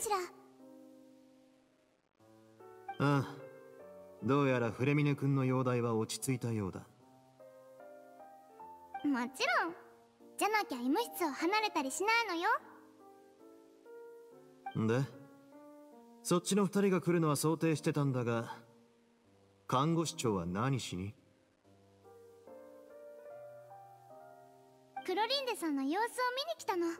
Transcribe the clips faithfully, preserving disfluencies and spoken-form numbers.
しら。 ああ、どうやらフレミネ君の容体は落ち着いたようだ。 もちろん。じゃなきゃ医務室を離れたりしないのよ。 で、そっちの二人が来るのは想定してたんだが、看護師長は何しに？ クロリンデさんの様子を見に来たの。具合は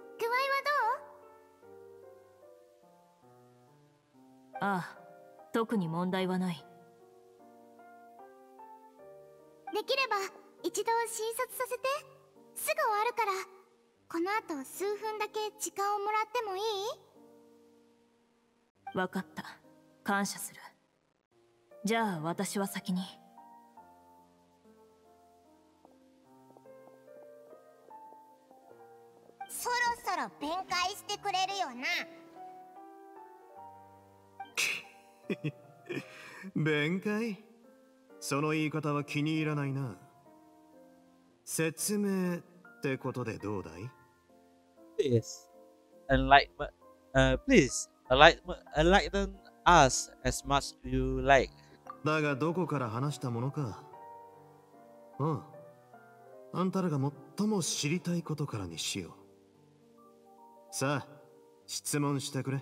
どう？ ああ、特に問題はない。 できれば一度診察させて。すぐ終わるから。この後数分だけ時間をもらってもいい？ わかった。感謝する。じゃあ私は先に。 そろそろ弁解してくれるよな。 弁解？その言い方は気に入らないな。説明ってことでどうだい？ Please enlighten, uh, please enlighten, enlighten us as much you like. だがどこから話したものか。ああ、あんたらが最も知りたいことからにしよう。さあ、質問してくれ。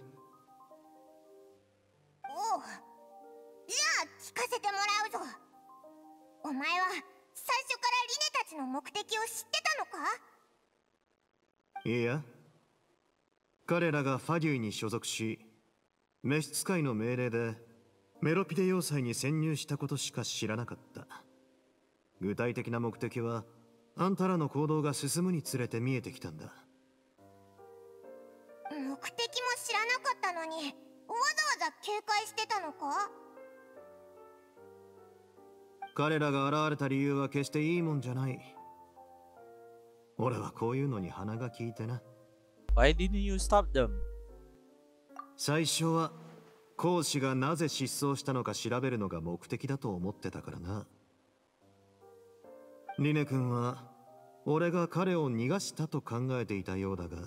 おう。じゃあ聞かせてもらうぞ。お前は最初からリネたちの目的を知ってたのか？ いや、彼らがファデュイに所属し、召使いの命令でメロピデ要塞に潜入したことしか知らなかった。具体的な目的はあんたらの行動が進むにつれて見えてきたんだ。 目的も知らなかったのに、わざわざ警戒してたのか？ 彼らが現れた理由は決していいもんじゃない。俺はこういうのに鼻が利いてな。 Why didn't you stop them? 最初は講師がなぜ失踪したのか調べるのが目的だと思ってたからな。リネ君は俺が彼を逃がしたと考えていたようだが、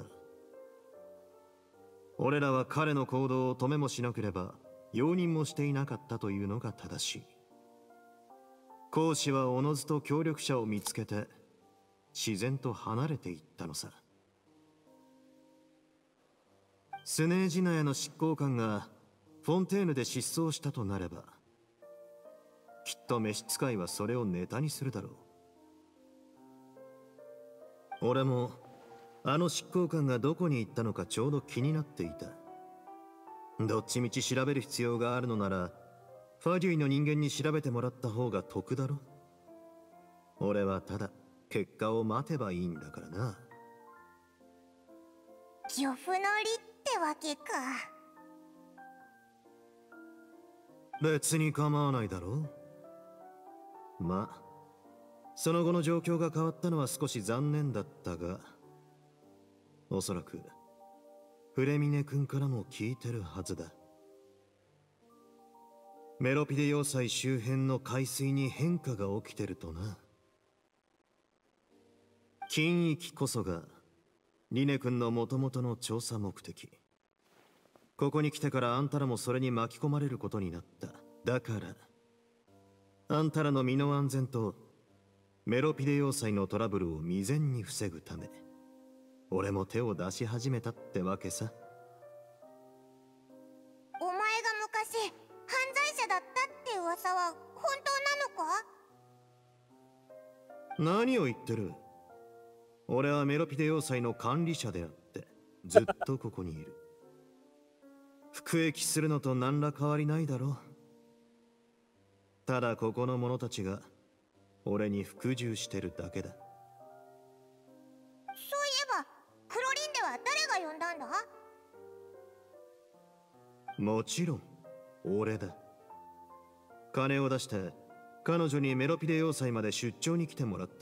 俺らは彼の行動を止めもしなければ容認もしていなかったというのが正しい。講師はおのずと協力者を見つけて自然と離れていったのさ。スネージナヤの執行官がフォンテーヌで失踪したとなれば、きっと召使いはそれをネタにするだろう。俺もあの執行官がどこに行ったのかちょうど気になっていた。どっちみち調べる必要があるのならファデュイの人間に調べてもらった方が得だろ。俺はただ結果を待てばいいんだからな。 漁夫の利ってわけか。 別に構わないだろう。まあその後の状況が変わったのは少し残念だったが、おそらくフレミネ君からも聞いてるはずだ。メロピデ要塞周辺の海水に変化が起きてるとな。禁域こそがリネ君の元々の調査目的。ここに来てからあんたらもそれに巻き込まれることになった。だからあんたらの身の安全とメロピデ要塞のトラブルを未然に防ぐため、俺も手を出し始めたってわけさ。 お前が昔犯罪者だったって噂は本当なのか？ 何を言ってる。俺はメロピデ要塞の管理者であってずっとここにいる。服役するのと何ら変わりないだろう。ただここの者たちが俺に服従してるだけだ。 そういえばクロリンでは誰が呼んだんだ？ もちろん俺だ。金を出して彼女にメロピデ要塞まで出張に来てもらった。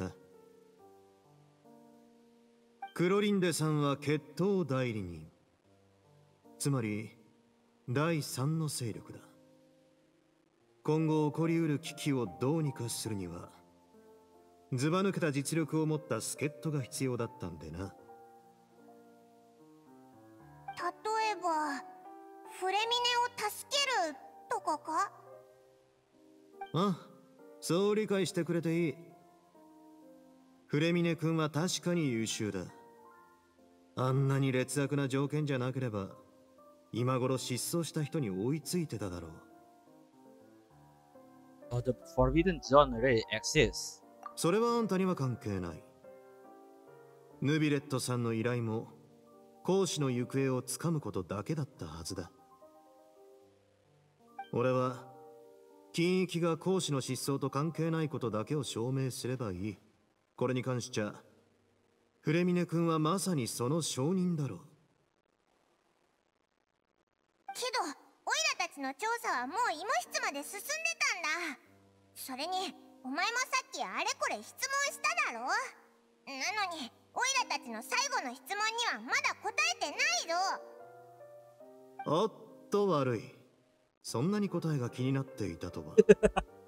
クロリンデさんは決闘代理人、つまり第三の勢力だ。今後起こりうる危機をどうにかするにはずば抜けた実力を持った助っ人が必要だったんでな。 例えばあ、そう理解してくれていい。フレミネ君は確かに優秀だ。あんなに劣悪な条件じゃなければ、今頃失踪した人に追いついてただろう。 Oh, the Forbidden Zone really exists. それはあんたには関係ない。ヌビレットさんの依頼も講師の行方をつかむことだけだったはずだ。俺は禁域が講師の失踪と関係ないことだけを証明すればいい。これに関しちゃフレミネ君はまさにその証人だろう。 けどオイラたちの調査はもう医務室まで進んでたんだ。それにお前もさっきあれこれ質問しただろ。なのにオイラたちの最後の質問にはまだ答えてないぞ。 おっと悪い。そんなに答えが気になっていたとは。 そりゃ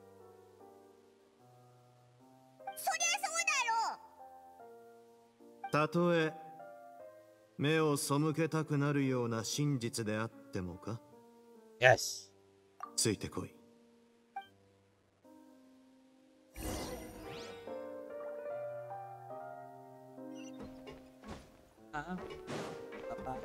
そうだろう。 たとえ目を背けたくなるような真実であってもか。 Yes. ついてこい。 Ah, apa?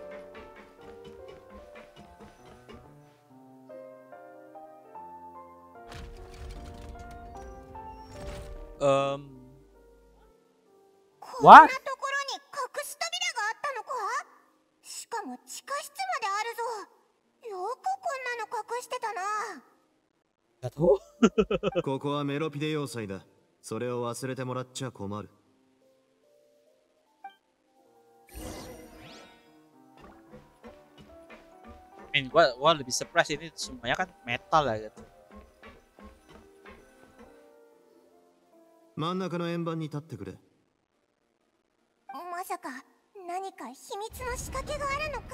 Um, こんな What? ところに隠し扉があったのか。しかも地下室まであるぞ。よくこんなの隠してたな。 Gak tahu. ここはメロピデ要塞だ。それを忘れてもらっちゃ困る。 I mean, gua, gua lebih surprise ini semuanya kan metal lah gitu. 真ん中の円盤に立ってくれ。 まさか何か秘密の仕掛けがあるのか。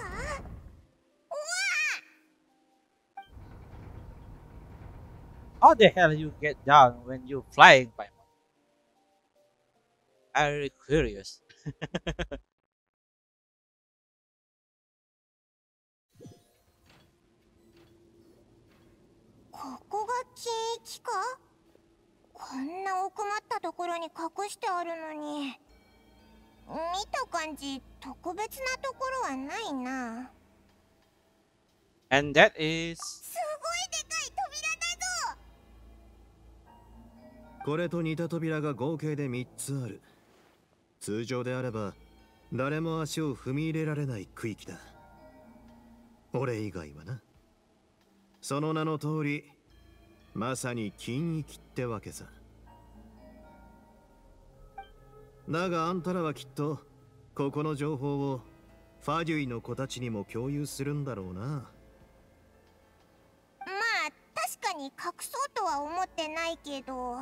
How the hell you get down when you flying, Paimon? I'm really curious. ここが禁域か。こんな奥まったところに隠してあるのに、見た感じ特別なところはないな。 And that is すごいでかい扉だぞ。 これと似た扉が合計でみっつある。通常であれば誰も足を踏み入れられない区域だ。俺以外はな。その名の通り、まさに禁域ってわけさ。だがあんたらはきっとここの情報をファデュイの子たちにも共有するんだろうな。 まあ確かに隠そうとは思ってないけど。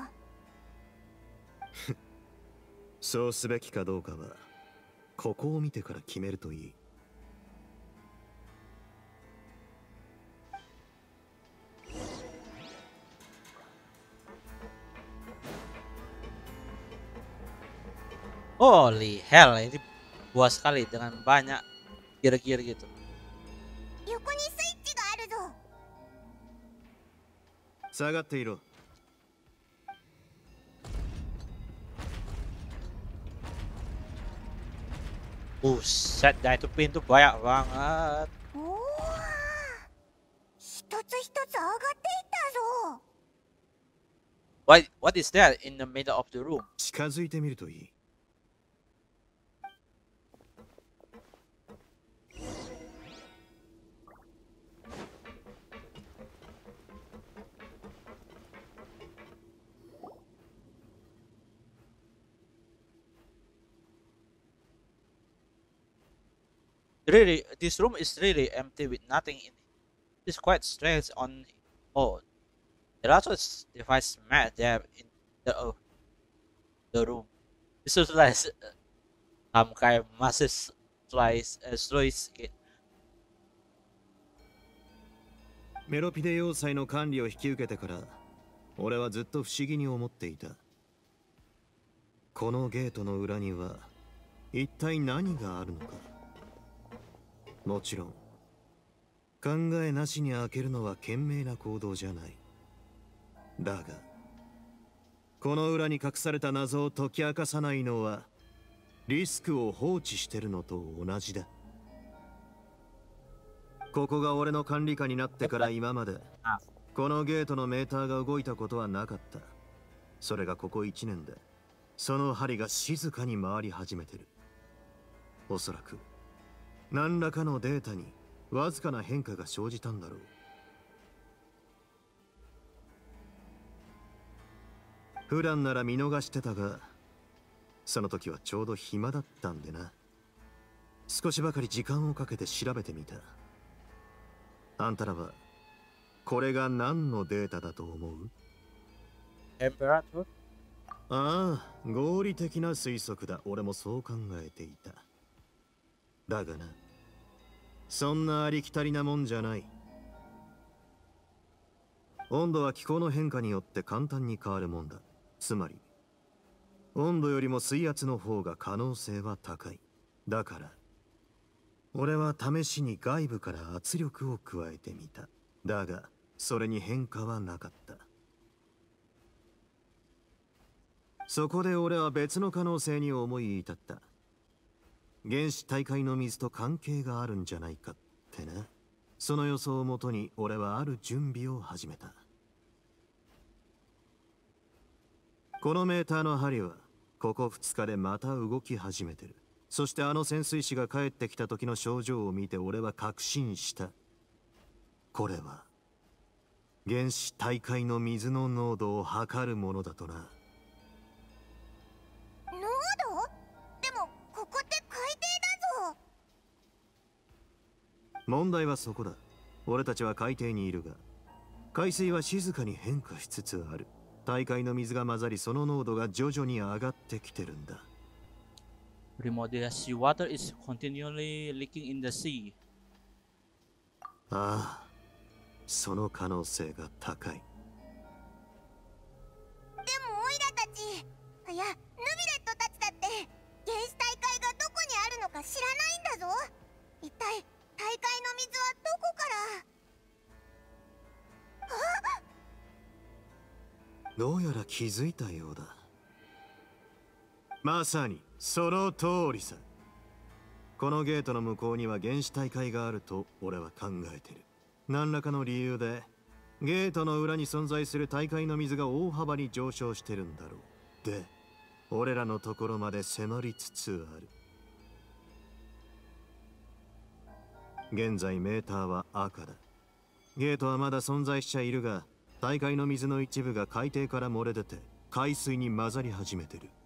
そうすべきかどうかはここを見てから決めるといい。 holy hell, ini buas sekali dengan banyak gear-gear gitu. 横にスイッチがあるぞ。 下がっていろ。 Buset, dah itu pintu banyak banget. おお、一つ一つ上がっていったぞ。 What what is that in the middle of the room? 近づいてみるといい。 Really, this room is really empty with nothing in it. It's quite strange on oh. There also is device mat there in the oh, the room. This is like uh, some kind of massive slice uh, sluice gate. メロピデ要塞の管理を引き受けてから俺はずっと不思議に思っていた。このゲートの裏には一体何があるのか。もちろん考えなしに開けるのは賢明な行動じゃない。 だがこの裏に隠された謎を解き明かさないのはリスクを放置してるのと同じだ。ここが俺の管理下になってから今までこのゲートのメーターが動いたことはなかった。それがここいちねんでその針が静かに回り始めてる。おそらく何らかのデータにわずかな変化が生じたんだろう。普段なら見逃してたが、その時はちょうど暇だったんでな。少しばかり時間をかけて調べてみた。あんたらはこれが何のデータだと思う？ Temperature? ああ、合理的な推測だ。俺もそう考えていた。だがな、そんなありきたりなもんじゃない。温度は気候の変化によって簡単に変わるもんだ。つまり温度よりも水圧の方が可能性は高い。だから俺は試しに外部から圧力を加えてみた。だがそれに変化はなかった。そこで俺は別の可能性に思い至った。原始大海の水と関係があるんじゃないかってな。その予想をもとに俺はある準備を始めた。このメーターの針はここふつかでまた動き始めてる。そしてあの潜水士が帰ってきた時の症状を見て俺は確信した。これは原始大海の水の濃度を測るものだとな。 濃度？でもここって海底だぞ。 問題はそこだ。俺たちは海底にいるが海水は静かに変化しつつある。大海の水が混ざりその濃度が徐々に上がってきてるんだ。 Primordial seawater is continually leaking in the sea. ああ、その可能性が高い。 でもオイラたち、いやヌビレットたちだって原始大海がどこにあるのか知らないんだぞ。一体大海の水はどこから？あっ！ どうやら気づいたようだ。まさにその通りさ。このゲートの向こうには原始大海があると俺は考えてる。何らかの理由でゲートの裏に存在する大海の水が大幅に上昇してるんだろう。で、俺らのところまで迫りつつある。現在メーターは赤だ。ゲートはまだ存在しちゃいるが、大海の水の一部が海底から漏れ出て海水に混ざり始めてる。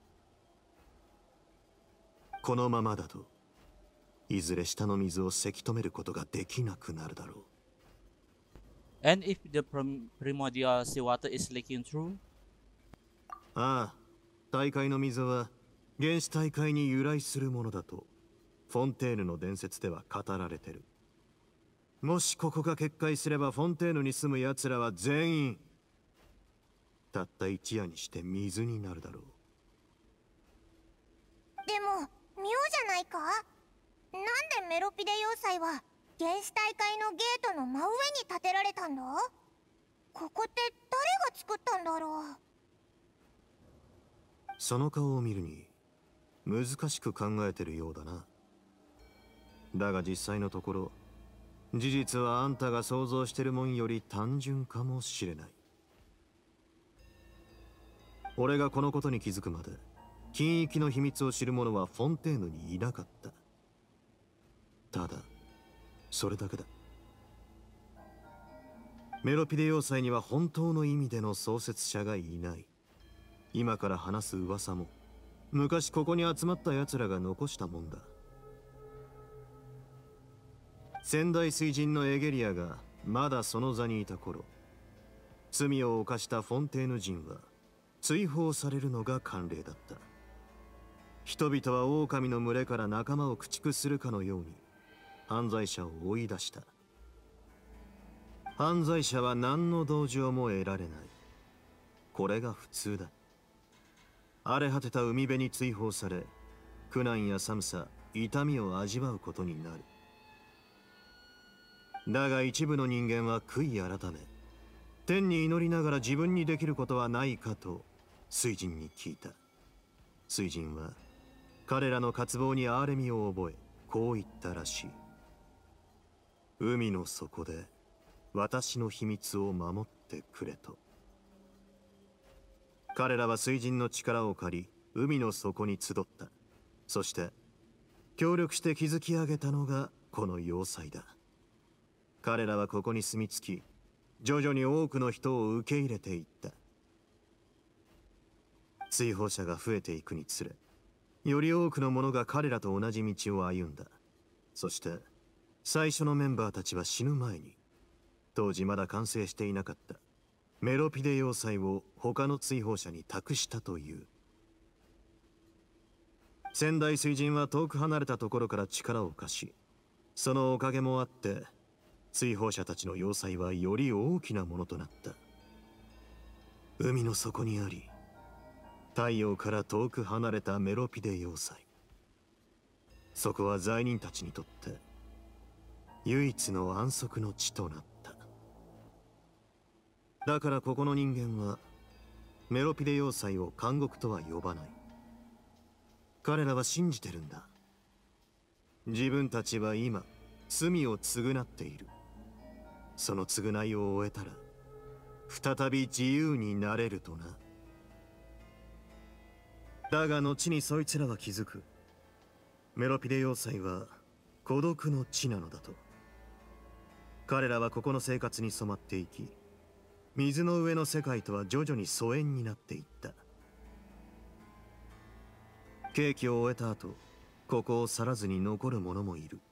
このままだといずれ下の水をせき止めることができなくなるだろう。 And if the prim primordial seawater is leaking through? ああ、大海の水は原始大海に由来するものだとフォンテーヌの伝説では語られてる。もしここが決壊すればフォンテーヌに住む奴らは全員たった一夜にして水になるだろう。 でも妙じゃないか。なんでメロピデ要塞は原始大海のゲートの真上に建てられたんだ？ここって誰が作ったんだろう。 その顔を見るに難しく考えてるようだな。だが実際のところ事実はあんたが想像してるもんより単純かもしれない。俺がこのことに気づくまで金域の秘密を知る者はフォンテーヌにいなかった。ただそれだけだ。メロピデ要塞には本当の意味での創設者がいない。今から話す噂も昔ここに集まった奴らが残したもんだ。先代水神のエゲリアがまだその座にいた頃、罪を犯したフォンテーヌ人は追放されるのが慣例だった。人々は狼の群れから仲間を駆逐するかのように犯罪者を追い出した。犯罪者は何の同情も得られない。これが普通だ。荒れ果てた海辺に追放され、苦難や寒さ、痛みを味わうことになる。だが一部の人間は悔い改め、 天に祈りながら自分にできることはないかと水神に聞いた。水神は彼らの渇望に憐れみを覚え、こう言ったらしい。海の底で私の秘密を守ってくれと。彼らは水神の力を借り、海の底に集った。そして協力して築き上げたのがこの要塞だ。彼らはここに住み着き、徐々に多くの人を受け入れていった。追放者が増えていくにつれ、より多くの者が彼らと同じ道を歩んだ。そして最初のメンバーたちは死ぬ前に、当時まだ完成していなかったメロピデ要塞を他の追放者に託したという。仙台水神は遠く離れたところから力を貸し、そのおかげもあって追放者たちの要塞はより大きなものとなった。海の底にあり、太陽から遠く離れたメロピデ要塞。そこは罪人たちにとって唯一の安息の地となった。だからここの人間はメロピデ要塞を監獄とは呼ばない。彼らは信じてるんだ。自分たちは今罪を償っている。その償いを終えたら再び自由になれるとな。だが後にそいつらは気づく。メロピデ要塞は孤独の地なのだと。彼らはここの生活に染まっていき、水の上の世界とは徐々に疎遠になっていった。刑期を終えた後、ここを去らずに残る者もいる。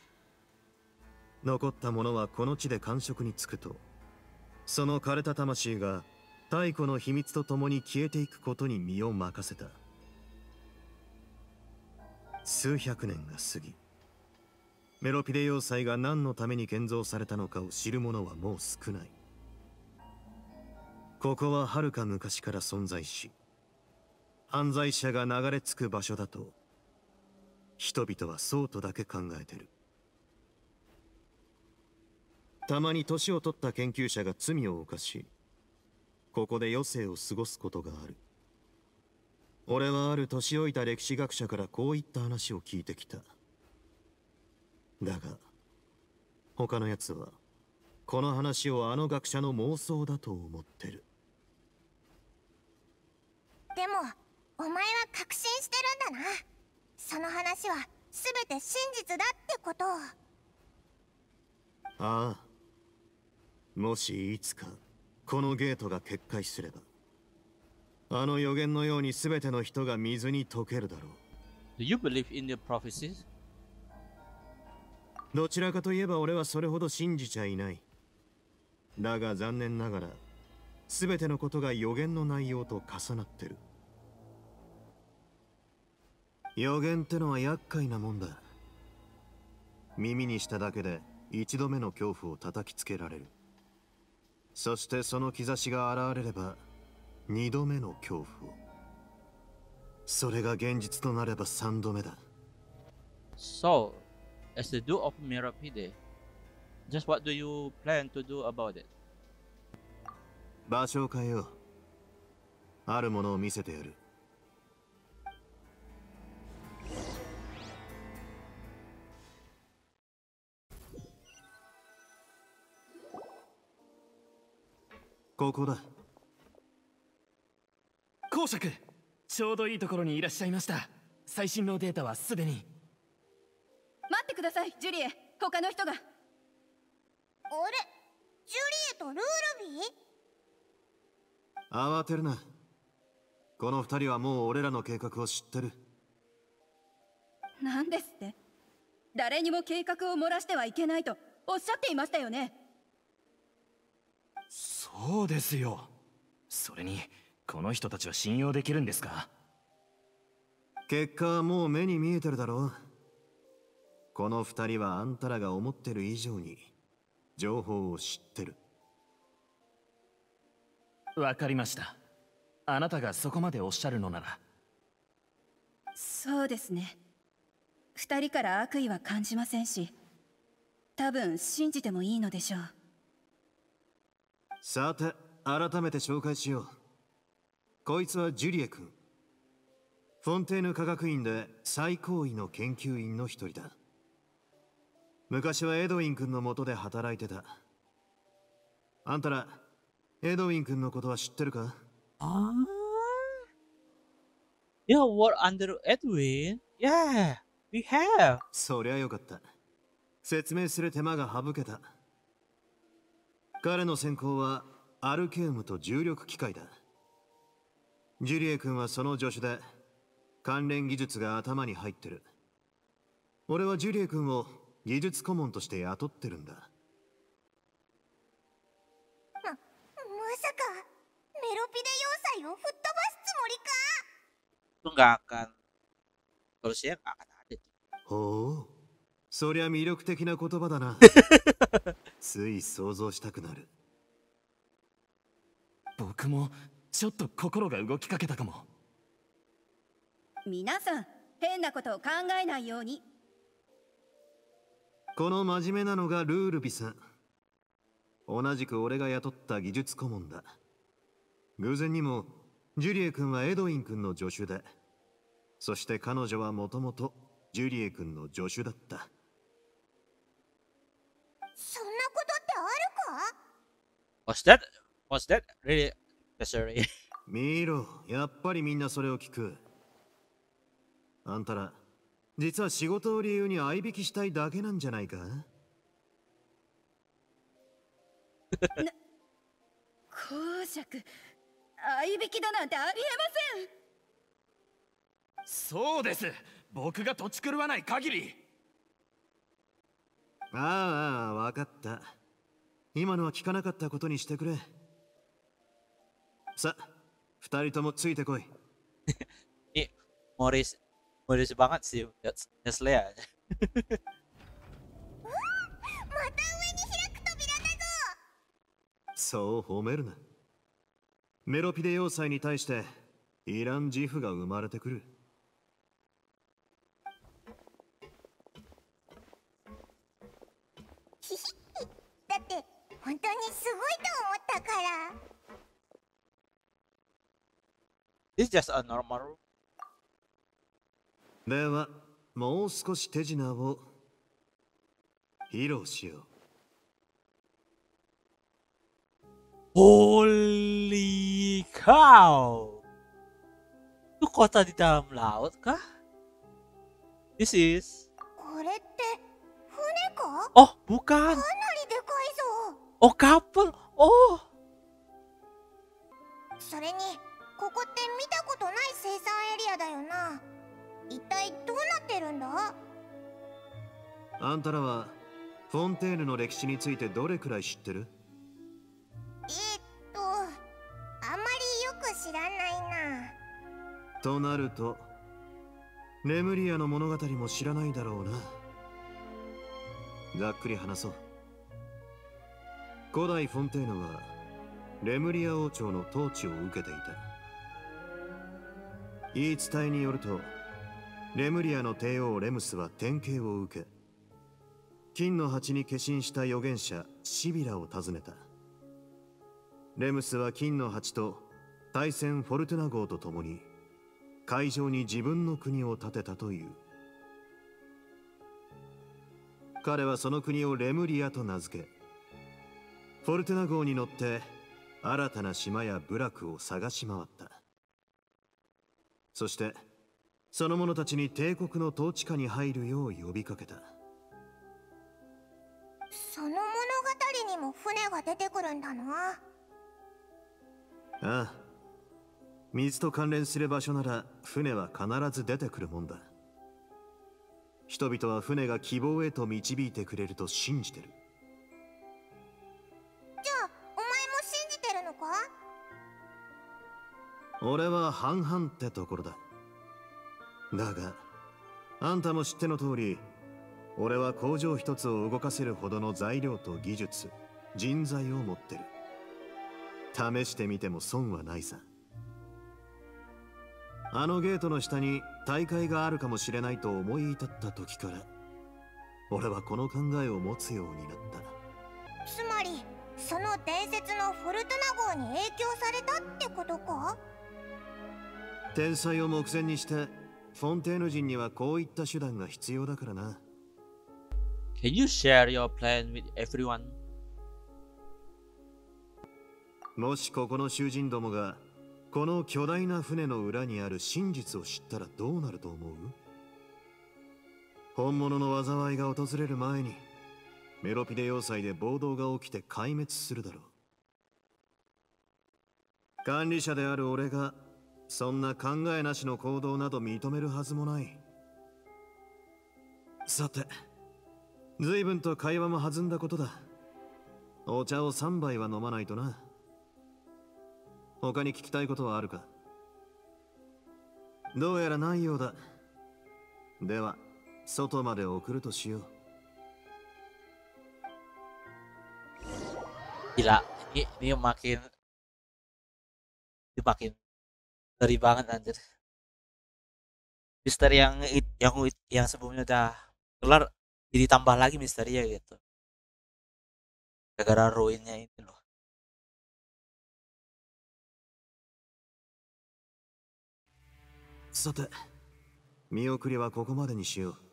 残った者はこの地で感触につくと、その枯れた魂が太古の秘密とともに消えていくことに身を任せた。数百年が過ぎ、メロピデ要塞が何のために建造されたのかを知る者はもう少ない。ここは遥か昔から存在し、犯罪者が流れ着く場所だと人々はそうとだけ考えてる。たまに年を取った研究者が罪を犯し、ここで余生を過ごすことがある。俺はある年老いた歴史学者からこういった話を聞いてきた。だが他のやつはこの話をあの学者の妄想だと思ってる。 でもお前は確信してるんだな。その話は全て真実だってことを。 ああ、もしいつかこのゲートが決壊すれば、あの予言のように全ての人が水に溶けるだろう。 Do you believe in the prophecies? どちらかといえば俺はそれほど信じちゃいない。だが残念ながら全てのことが予言の内容と重なってる。予言ってのは厄介なもんだ。耳にしただけで一度目の恐怖を叩きつけられる。そしてその兆しが現れれば二度目の恐怖を。それが現実となれば三度目だ。 So, as the Duke of Meropide, just what do you plan to do about it? 場所を変えよう。あるものを見せてやる。ここだ。 公爵、ちょうどいいところにいらっしゃいました。最新のデータはすでに。 待ってください、ジュリエ。他の人が。 あれ、ジュリエとルールビー？ 慌てるな。この二人はもう俺らの計画を知ってる。 何ですって？誰にも計画を漏らしてはいけないとおっしゃっていましたよね。 そうですよ。それにこの人たちは信用できるんですか？ 結果はもう目に見えてるだろう。この二人はあんたらが思ってる以上に情報を知ってる。 わかりました。あなたがそこまでおっしゃるのなら。 そうですね。二人から悪意は感じませんし、多分信じてもいいのでしょう。 さて、改めて紹介しよう。こいつはジュリエ君。フォンテーヌ科学院で最高位の研究員の一人だ。昔はエドウィン君の下で働いてた。あんたら、エドウィン君のことは知ってるか？ Ah, yeah, what under Edwin? Yeah, we have. そりゃよかった。説明する手間が省けた。彼の専攻はアルケウムと重力機械だ。ジュリエ君はその助手で、関連技術が頭に入ってる。俺はジュリエ君を技術顧問として雇ってるんだ。 ま、まさかメロピデ要塞を吹っ飛ばすつもりか。 Itu nggak akan, solusinya nggak akan ada. ほう、そりゃ魅力的な言葉だな。つい想像したくなる。 僕もちょっと心が動きかけたかも。 皆さん変なことを考えないように。 この真面目なのがルールビさん。同じく俺が雇った技術顧問だ。偶然にもジュリエ君はエドウィン君の助手で、そして彼女はもともとジュリエ君の助手だった。 そんなことってあるか？ Was that, was that really necessary? 見ろ、やっぱりみんなそれを聞く。あんたら、実は仕事を理由に相引きしたいだけなんじゃないか？ 公爵、相引きだなんてありえません。 そうです。僕が土地狂わない限り。 ああ、ああ、わかった。今のは聞かなかったことにしてくれ。さ、二人ともついてこい。 Ini Morris, Morris banget sih Nestle ya. また上に開く扉だぞ。 そう褒めるな。メロピデ要塞に対してイラン自負が生まれてくる。 ひひだって本当にすごいと思ったから。 This is just a normal room. では、もう少し手品を披露しよう。 Holy cow! Itu kota di dalam laut kah? This is... これって船か？ Oh, かな bukan! りでかいぞ。 Oh, kapal! Oh! それにここって見たことない生産エリアだよな。一体どうなってるんだ？ あんたらはフォンテーヌの歴史についてどれくらい知ってる？ えー、っとあんまりよく知らないな。 となるとレムリアの物語も知らないだろうな。ざっくり話そう。古代フォンテーヌはレムリア王朝の統治を受けていた。言い伝えによると、レムリアの帝王レムスは典型を受け、金の鉢に化身した預言者シビラを訪ねた。レムスは金の鉢と大戦フォルトゥナ号と共に海上に自分の国を建てたという。彼はその国をレムリアと名付け、フォルトゥナ号に乗って新たな島や部落を探し回った。そしてその者たちに帝国の統治下に入るよう呼びかけた。 その物語にも船が出てくるんだな。 ああ、水と関連する場所なら船は必ず出てくるもんだ。人々は船が希望へと導いてくれると信じてる。 じゃあお前も信じてるのか？ 俺は半々ってところだ。だがあんたも知っての通り、俺は工場一つを動かせるほどの材料と技術、人材を持ってる。試してみても損はないさ。あのゲートの下に大会があるかもしれないと思い至った時から、俺はこの考えを持つようになった。 つまりその伝説のフォルトナ号に影響されたってことか？ 天才を目前にしてフォンテーヌ人にはこういった手段が必要だからな。 Can you share your plan with everyone? もしここの囚人どもがこの巨大な船の裏にある真実を知ったらどうなると思う？本物の災いが訪れる前にメロピデ要塞で暴動が起きて壊滅するだろう。管理者である俺がそんな考えなしの行動など認めるはずもない。さて、随分と会話も弾んだことだ。お茶をさんばいは飲まないとな。他に聞きたいことはあるか？どうやらないようだ。では外まで送るとしよう。 Gila, ini ini makin ini makin ngeri banget anjir. Misteri yang yang yang sebelumnya udah kelar jadi tambah lagi misterinya gitu. Gara-gara ruinnya itu loh. さて、見送りはここまでにしよう。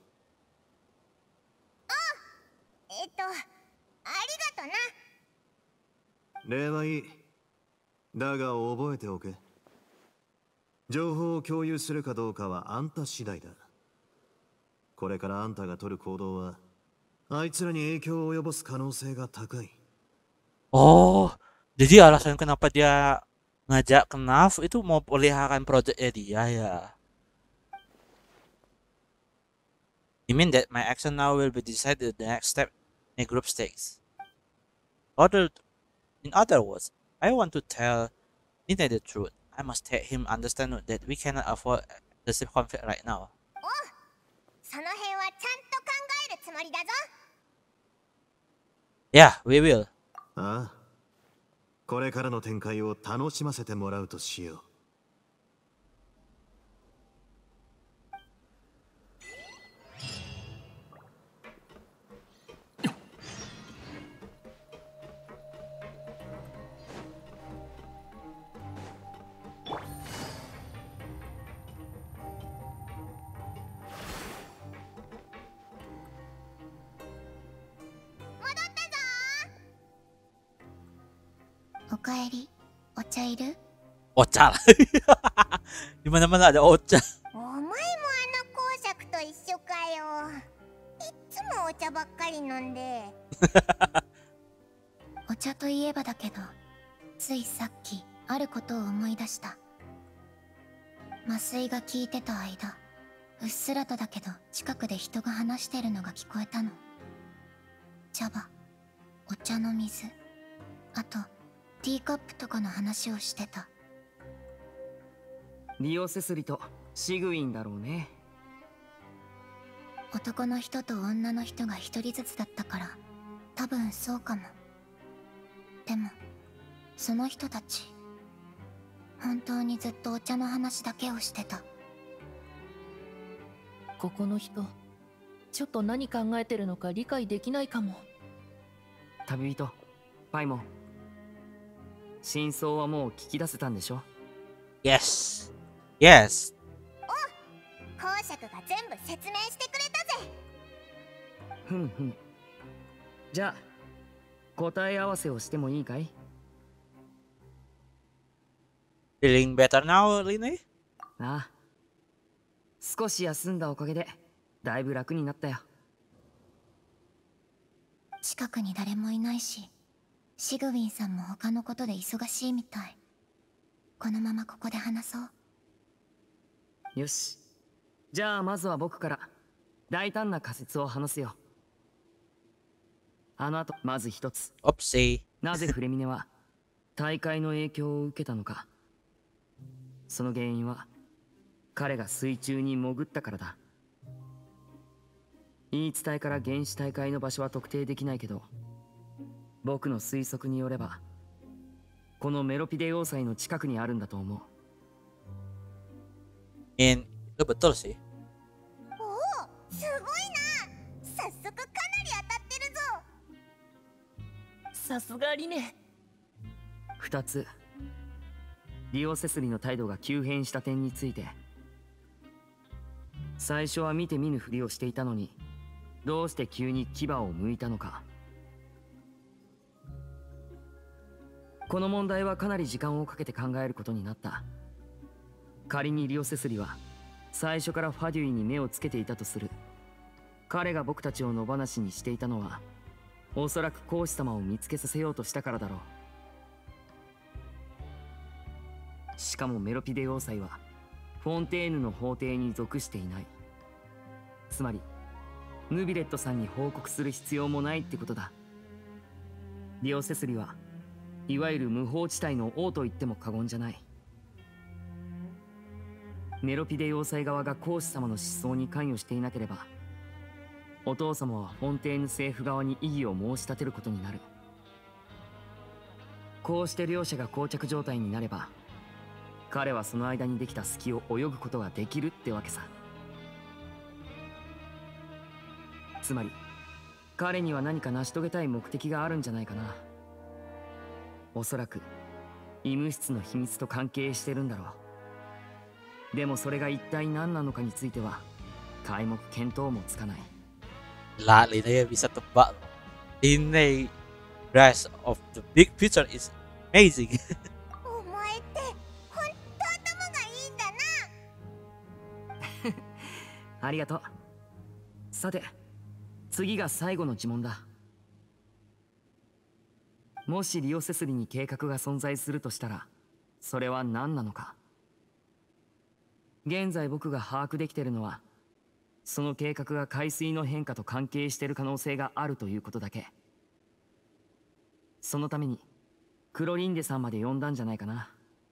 えっと、ありがとな。 礼はいい。だが覚えておけ。情報を共有するかどうかはあんた次第だ。これからあんたが取る行動はあいつらに影響を及ぼす可能性が高い。 Oh, jadi alasan kenapa dia ngajak Knaf itu mau peliharakan projectnya dia ya. You mean that my action now will be decided the next step in group stakes? Other, in other words, I want to tell Nina the truth. I must let him understand that we cannot afford excessive conflict right now. その辺はちゃんと考えるつもりだぞ。 Yeah, we will. ああ、これからの展開を楽しませてもらうとしよう。 おかえり。お茶いる？ Ocha. Di mana-mana ada Ocha. お前もあの公爵と一緒かよ。いっつもお茶ばっかり飲んで。 お茶といえばだけど、ついさっきあることを思い出した。麻酔が効いてた間、うっすらとだけど近くで人が話してるのが聞こえたの。茶葉、お茶の水、あとティーカップとかの話をしてた。 リオセスリとシグウィンだろうね。 男の人と女の人が一人ずつだったから多分そうかも。でもその人たち本当にずっとお茶の話だけをしてた。 ここの人ちょっと何考えてるのか理解できないかも。 旅人パイモン、真相はもう聞き出せたんでしょ？ Yes. Yes. 公爵が全部説明してくれたぜ。 ふんふん。じゃあ答え合わせをしてもいいかい？ Feeling better now, Line? ああ、少し休んだおかげでだいぶ楽になったよ。 近くに誰もいないし、シグウィンさんも他のことで忙しいみたい。このままここで話そう。 よし、じゃあまずは僕から大胆な仮説を話すよ。あの後、まず一つ。 Oopsie. なぜフレミネは大会の影響を受けたのか。その原因は彼が水中に潜ったからだ。言い伝えから原始大会の場所は特定できないけど、僕の推測によればこのメロピデ要塞の近くにあるんだと思う。 In itu betul sih. おお、すごいな。早速かなり当たってるぞ。 さすがリネ。 二つ、リオセスリの態度が急変した点について。最初は見て見ぬふりをしていたのに、どうして急に牙を向いたのか。この問題はかなり時間をかけて考えることになった。仮にリオセスリは最初からファデュイに目をつけていたとする。彼が僕たちを野放しにしていたのは、おそらく孔子様を見つけさせようとしたからだろう。しかもメロピデ要塞はフォンテーヌの法廷に属していない。つまりヌビレットさんに報告する必要もないってことだ。リオセスリはいわゆる無法地帯の王と言っても過言じゃない。メロピデ要塞側が孔子様の失踪に関与していなければ、お父様はフォンテーヌ政府側に異議を申し立てることになる。こうして両者が膠着状態になれば、彼はその間にできた隙を泳ぐことができるってわけさ。つまり彼には何か成し遂げたい目的があるんじゃないかな。おそらく医務室の秘密と関係してるんだろう。でもそれが一体何なのかについては皆目見当もつかない。 Lah, Linnea bisa tebak. Linnea Rise of the Big Picture is amazing. お前ってほんと頭がいいんだな。 ありがとう。さて、次が最後の呪文だ。もしリオセスリに計画が存在するとしたら、それは何なのか。現在僕が把握できているのは、その計画が海水の変化と関係している可能性があるということだけ。そのためにクロリンデさんまで呼んだんじゃないかな。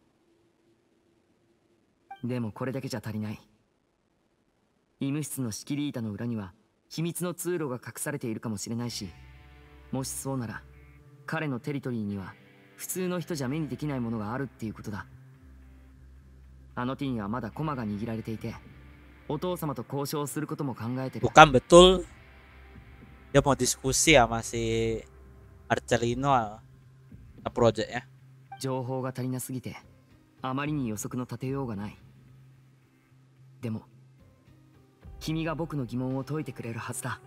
でもこれだけじゃ足りない。医務室の仕切り板の裏には秘密の通路が隠されているかもしれないし、もしそうなら彼のテリトリーには普通の人じゃ目にできないものがあるっていうことだ。あの手にはまだ駒が握られていて、お父様と交渉することも考えてる。 Bukan betul dia mau diskusi sama si Arcelino project ya. 情報が足りなすぎてあまりに予測の立てようがない。でも君が僕の疑問を解いてくれるはずだ。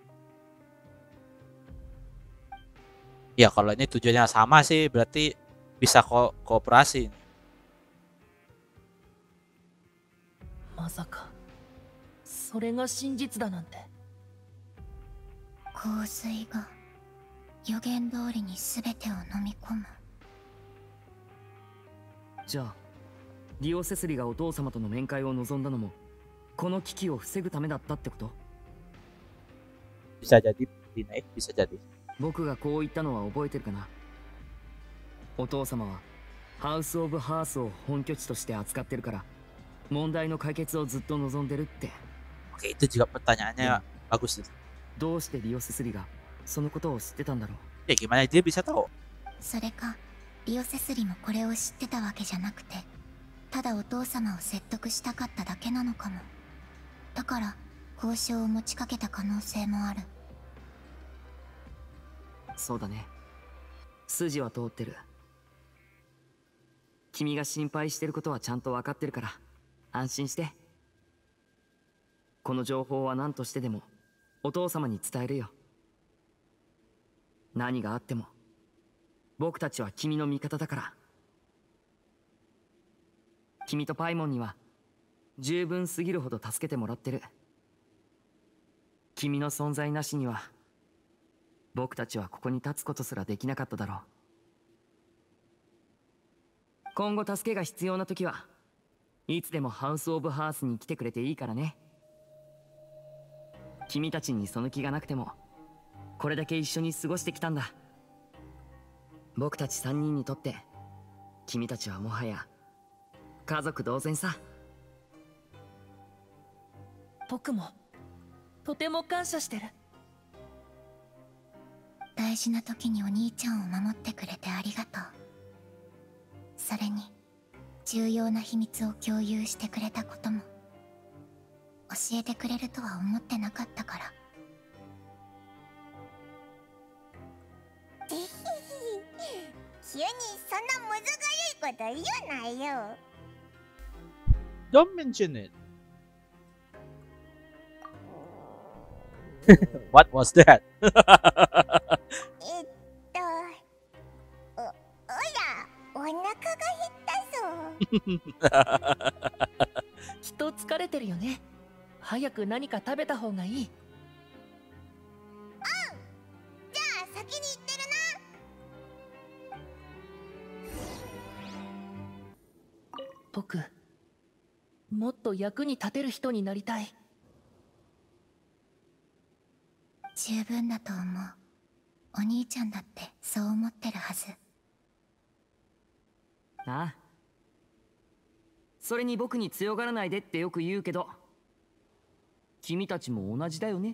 Ya kalau ini tujuannya sama sih berarti bisa ko kooperasi. まさかそれが真実だなんて。 洪水が予言通りに全てを飲み込む。 じゃあリオセスリがお父様との面会を望んだのもこの危機を防ぐためだったってこと？ Bisa jadi, Linnea, bisa jadi. 僕がこう言ったのは覚えてるかな。お父様はハウス・オブ・ハースを本拠地として扱ってるから問題の解決をずっと望んでるって。 Oke, itu juga pertanyaannya bagus. どうしてリオセスリがそのことを知ってたんだろう。 Ya gimana dia bisa tahu? それかリオセスリもこれを知ってたわけじゃなくて、ただお父様を説得したかっただけなのかも。だから交渉を持ちかけた可能性もある。 そうだね。筋は通ってる。君が心配してることはちゃんと分かってるから安心して。この情報は何としてでもお父様に伝えるよ。何があっても僕たちは君の味方だから。君とパイモンには十分すぎるほど助けてもらってる。君の存在なしには僕たちはここに立つことすらできなかっただろう。今後助けが必要な時はいつでもハウス・オブ・ハースに来てくれていいからね。君たちにその気がなくてもこれだけ一緒に過ごしてきたんだ。僕たち三人にとって君たちはもはや家族同然さ。 僕もとても感謝してる。 大事な時にお兄ちゃんを守ってくれてありがとう。それに重要な秘密を共有してくれたことも教えてくれるとは思ってなかったから。 ぜひ急にそんなむずがゆいこと言うなよ。 Don't mention it. What was that? えっとお、おや、お腹が減ったぞ。 きっと疲れてるよね。早く何か食べた方がいい。 じゃあ先に行ってるな。 僕、もっと役に立てる人になりたい。 十分だと思う。お兄ちゃんだってそう思ってるはず。 なあ。それに僕に強がらないでってよく言うけど、君たちも同じだよね。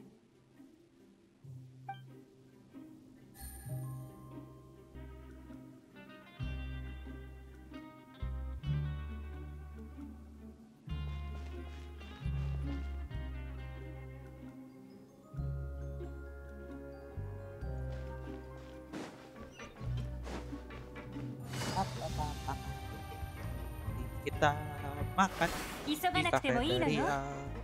Kita makan 急が di なくてもいいのよ。 cafeteria.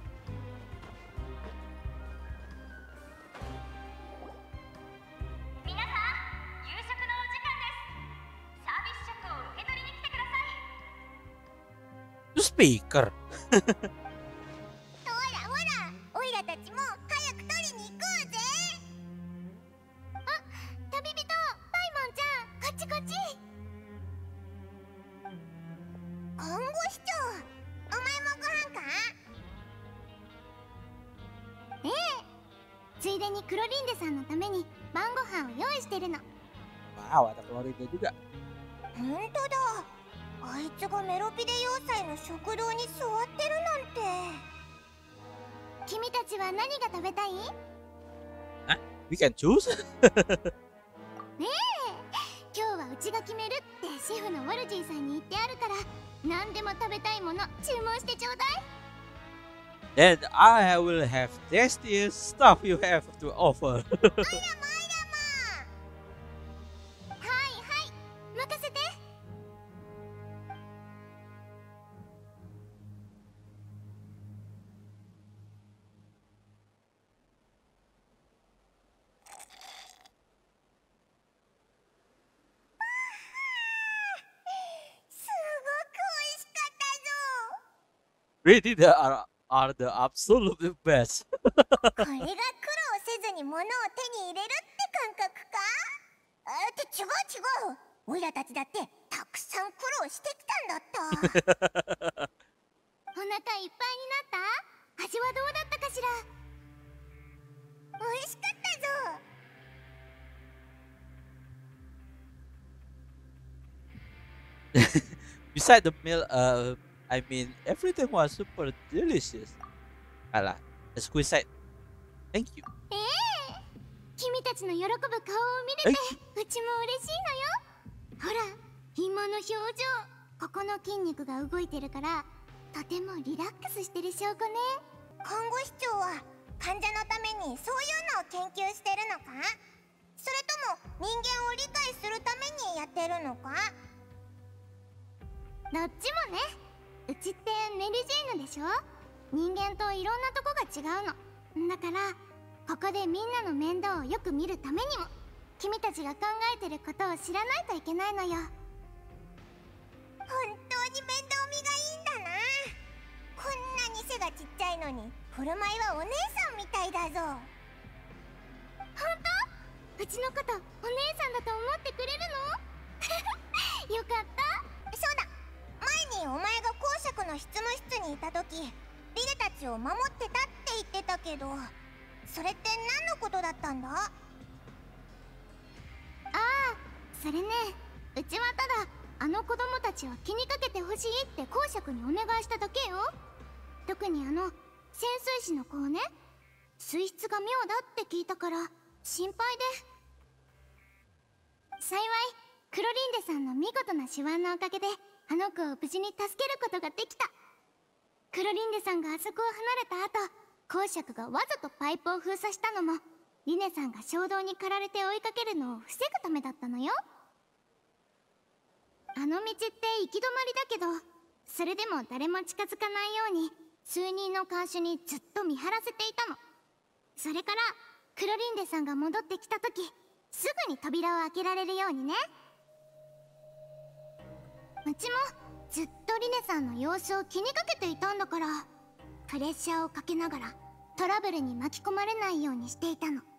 皆さん、夕食のお時間です。サービス食を受け取りに来てください。 Itu speaker. ほらほら、オイラたちも早く取りに行こうぜ。あ、旅人、パイモンちゃん、こっちこっち。看護師長、お前もご飯か？ええ、ついでにクロリンデさんのために晩ご飯を用意してるの。 Wow, ada Florida juga. ほんとだ。あいつがメロピデ要塞の食堂に座ってるなんて。君たちは何が食べたい？ We can choose. ねえ、今日はうちが決めるってシェフのウォルジーさんに言ってあるから、何でも食べたいもの注文してちょうだい。 Then I will have tastiest stuff you have to offer. あらまあらまあ。はいはい、任せて。 すごく美味しかったぞ。 Really, they are are the absolute best. これが苦労せずに物を手に入れるって感覚か？あって違う違う。オイラたちだってたくさん苦労してきたんだった。お腹いっぱいになった？味はどうだったかしら？美味しかったぞ。 Beside the meal, uh, I mean everything was super delicious. Alah, exquisite. Thank you. ええ、君たちの喜ぶ顔を見れてうちも嬉しいのよ。ほら、今の表情、ここの筋肉が動いてるからとてもリラックスしてる証拠ね。看護師長は患者のためにそういうのを研究してるのか？それとも人間を理解するためにやってるのか？どっちもね。うちってメルジーヌでしょ。人間といろんなとこが違うの。だからここでみんなの面倒をよく見るためにも君たちが考えてることを知らないといけないのよ。本当に面倒見がいいんだな。こんなに背がちっちゃいのに振る舞いはお姉さんみたいだぞ。本当？うちのことお姉さんだと思ってくれるの？よかった。そうだ、前にお前が公爵の執務室にいた時リネたちを守ってたって言ってたけど、それって何のことだったんだ？ああ、それね、うちはただあの子供たちを気にかけてほしいって公爵にお願いしただけよ。特にあの潜水士の子をね、水質が妙だって聞いたから心配で。幸いクロリンデさんの見事な手腕のおかげであの子を無事に助けることができた。クロリンデさんがあそこを離れた後、公爵がわざとパイプを封鎖したのもリネさんが衝動に駆られて追いかけるのを防ぐためだったのよ。 あの道って行き止まりだけど、それでも誰も近づかないように数人の看守にずっと見張らせていたの。それからクロリンデさんが戻ってきた時、すぐに扉を開けられるようにね。うちもずっとリネさんの様子を気にかけていたんだから、プレッシャーをかけながらトラブルに巻き込まれないようにしていたの。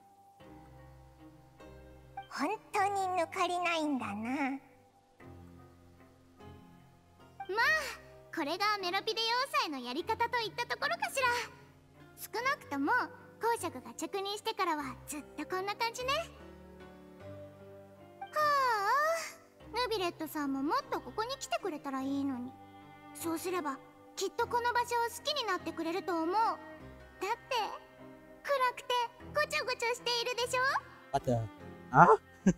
本当に抜かりないんだな。まあこれがメロピデ要塞のやり方といったところかしら。少なくとも公爵が着任してからはずっとこんな感じね。はあ、ヌビレットさんももっとここに来てくれたらいいのに。そうすればきっとこの場所を好きになってくれると思う。だって暗くてごちゃごちゃしているでしょ。 What the? Huh?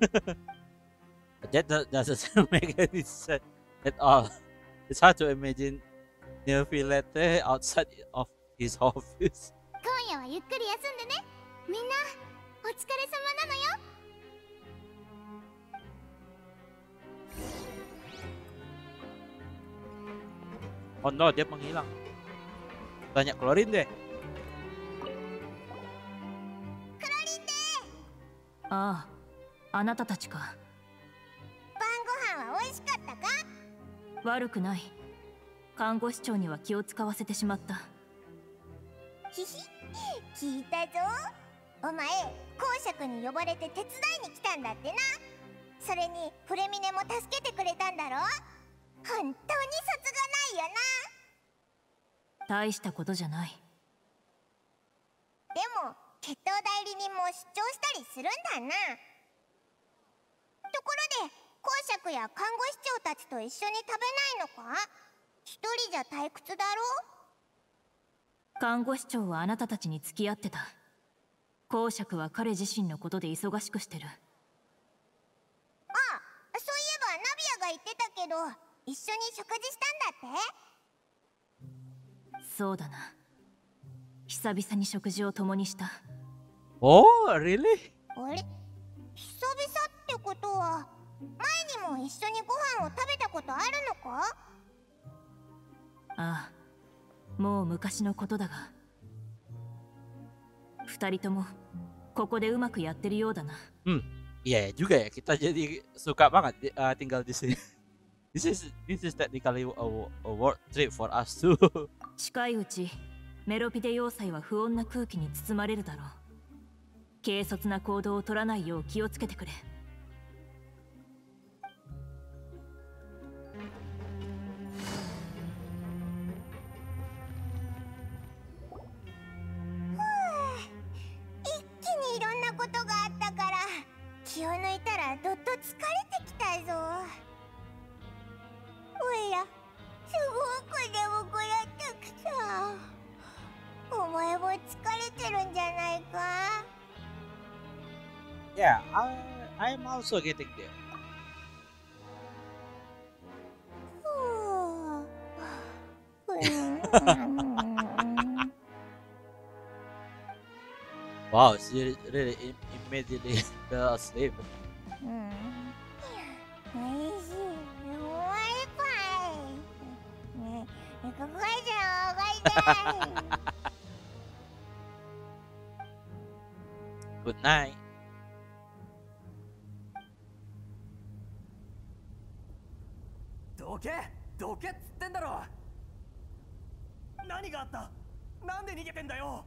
That do- doesn't make any sense at all. It's hard to imagine Neofilete outside of his office. 今夜はゆっくり休んでね。みんなお疲れ様なのよ。 Oh no, dia menghilang. Banyak klorin deh. ああ、あなたたちか。 晩ご飯は美味しかったか？ 悪くない。看護師長には気を使わせてしまった。 ひひ、聞いたぞ。お前公爵に呼ばれて手伝いに来たんだってな。それにフレミネも助けてくれたんだろ。本当にそつがないよな。 大したことじゃない。 でも決闘代理人も出張したりするんだな。ところで公爵や看護師長たちと一緒に食べないのか？一人じゃ退屈だろ。 看護師長はあなたたちに付き合ってた。公爵は彼自身のことで忙しくしてる。 ああ、そういえばナビアが言ってたけど、一緒に食事したんだって？ そうだな。久々に食事を共にした。 Oh, really? あれ、久々ってことは前にも一緒にご飯を食べたことあるのか？ ああ、もう昔のことだが。二人ともここでうまくやってるようだな。 Hmm, iya yeah, juga ya. Kita jadi suka banget uh, tinggal di sini. This is this is technically a, a work trip for us too. 近いうちメロピデ要塞は不穏な空気に包まれるだろう。軽率な行動を取らないよう気をつけてくれ。 一気にいろんなことがあったから気を抜いたらどっと疲れてきたぞ。おいらすごく眠くなってきた。お前も疲れてるんじゃないか？ Yeah, I I'm also getting there. Wow, she really im- immediately fell asleep. うん、おいしい。おいぱい。ね、ここじゃおがいたい。 Good night. どけどけっつってんだろ。何があった？なんで逃げてんだよ。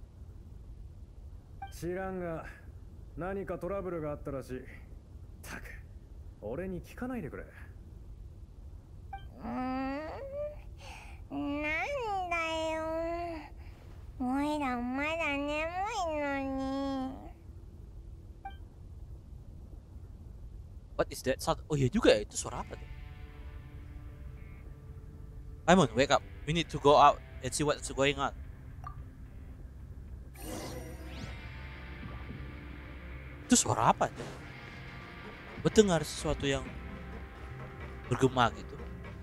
知らんが何かトラブルがあったらしい。たく俺に聞かないでくれ。 うーん、なんだよ。おいらまだ眠いのに。 What is that sound? Oh iya juga ya, itu suara apa tuh? Paimon, wake up. We need to go out and see what's going on. Itu suara apa tuh? Gue dengar sesuatu yang bergema gitu.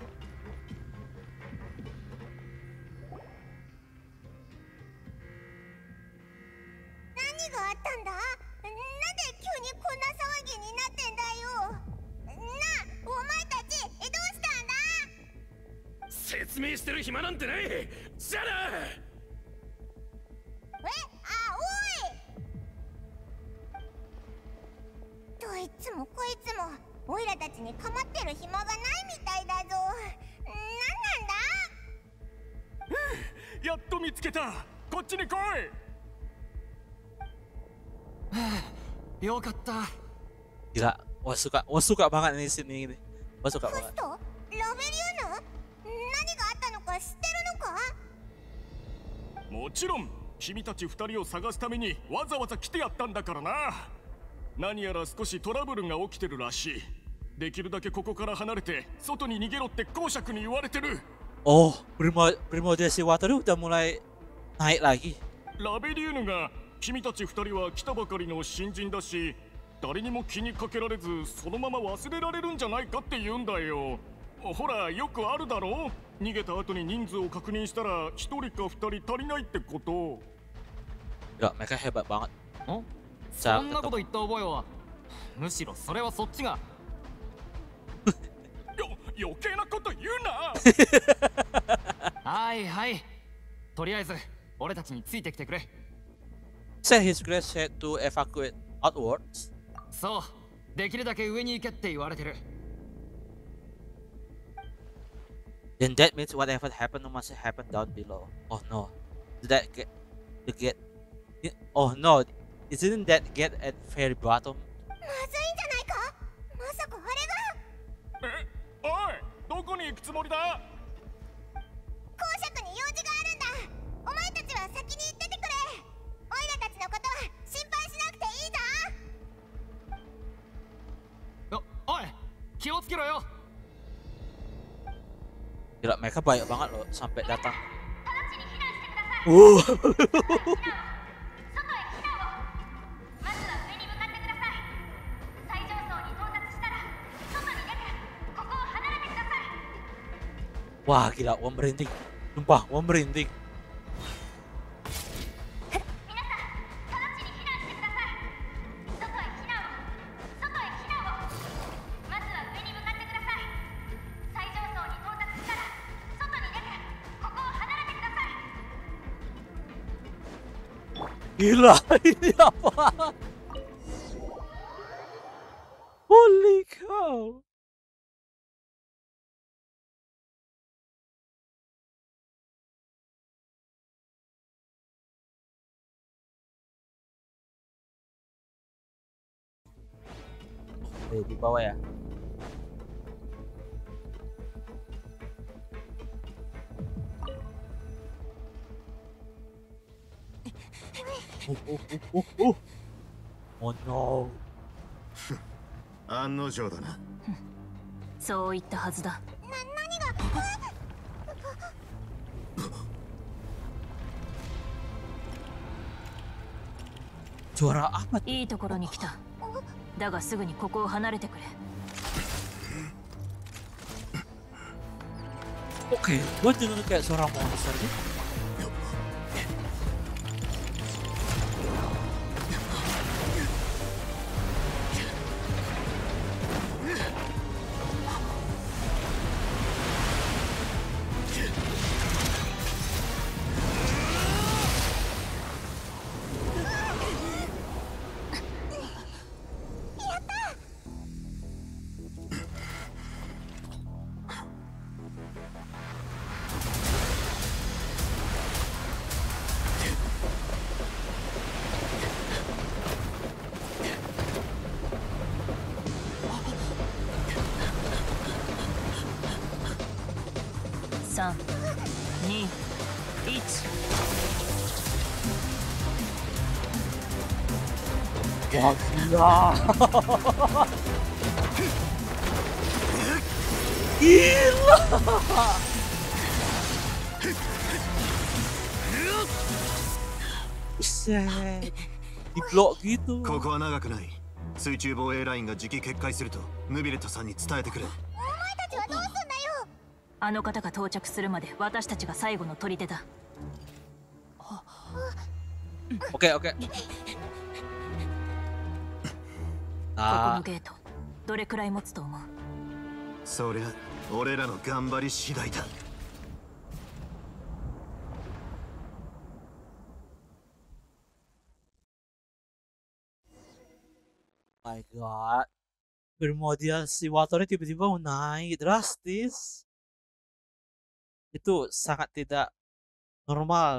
Naniがあったんだ？なんで急にこんな騒ぎになってんだよ。なあ、お前たちえ、どうしたんだ？ 説明してる暇なんてない。じゃあな。 え、あ、おい。どいつもこいつもオイラたちに構ってる暇がないみたいだぞ。なんなんだ？ やっと見つけた。こっちに来い。よかった。 Gila, gua suka, gua suka banget ini scene ini. Gua suka ホス banget. ト？ラベリウム？何があったのか知ってるのか？ もちろん君たち二人を探すためにわざわざ来てやったんだからな。何やら少しトラブルが起きてるらしい。できるだけここから離れて外に逃げろって公爵に言われてる。 Oh, Primo Primordial Water udah mulai naik lagi. ラベリウムが君たち二人は来たばかりの新人だし、誰にも気にかけられずそのまま忘れられるんじゃないかって言うんだよ。ほらよくあるだろう。逃げた後に人数を確認したら一人か二人足りないってこと。 Gila, mereka hebat banget. ん？そんなこと言った覚えは。むしろそれはそっちが。 よ余計なこと言うな。 はいはい。とりあえず俺たちについてきてくれ。 Said his grace said to evacuate outwards. そう、できるだけ上に行けって言われてる。 Then that means whatever happened must happen down below. Oh no, did that get the get? Oh no, isn't that get at very bottom? まずいんじゃないか？まさかあれが？ え、おい、どこに行くつもりだ？ 公爵に用事があるんだ。お前たちは先に行っててくれ。オイラたちのことは心配しなくていいぞ。 お、おい、気をつけろよ。 Gila, mereka banyak banget loh sampai datang. Uh. Wah gila, gua merinding. Sumpah, gua merinding. Gila, ini apa? Holy cow. Eh, di bawah ya. Oh, oh, oh, oh, oh. Oh no. 案の定だな。 そう言ったはずだ。 な、何が？ Suara apa? いいところに来た。だがすぐにここを離れてくれ。 Oke, gua dengar kayak suara monster gitu. さん、に、いち。 Wah gila. Gila. Buset. Di blok gitu. ここは長くない。水中防衛ラインが時期決壊するとヌビレットさんに伝えてくれ。 お前たちはどうすんだよ。 あの方が到着するまで私たちが最後の砦だ。 オッケーオッケー。 ここのゲートどれくらい持つと思う？ そりゃ俺らの頑張り次第だ。 My God, primordial seawater tiba-tiba naik drastis. Itu sangat tidak normal.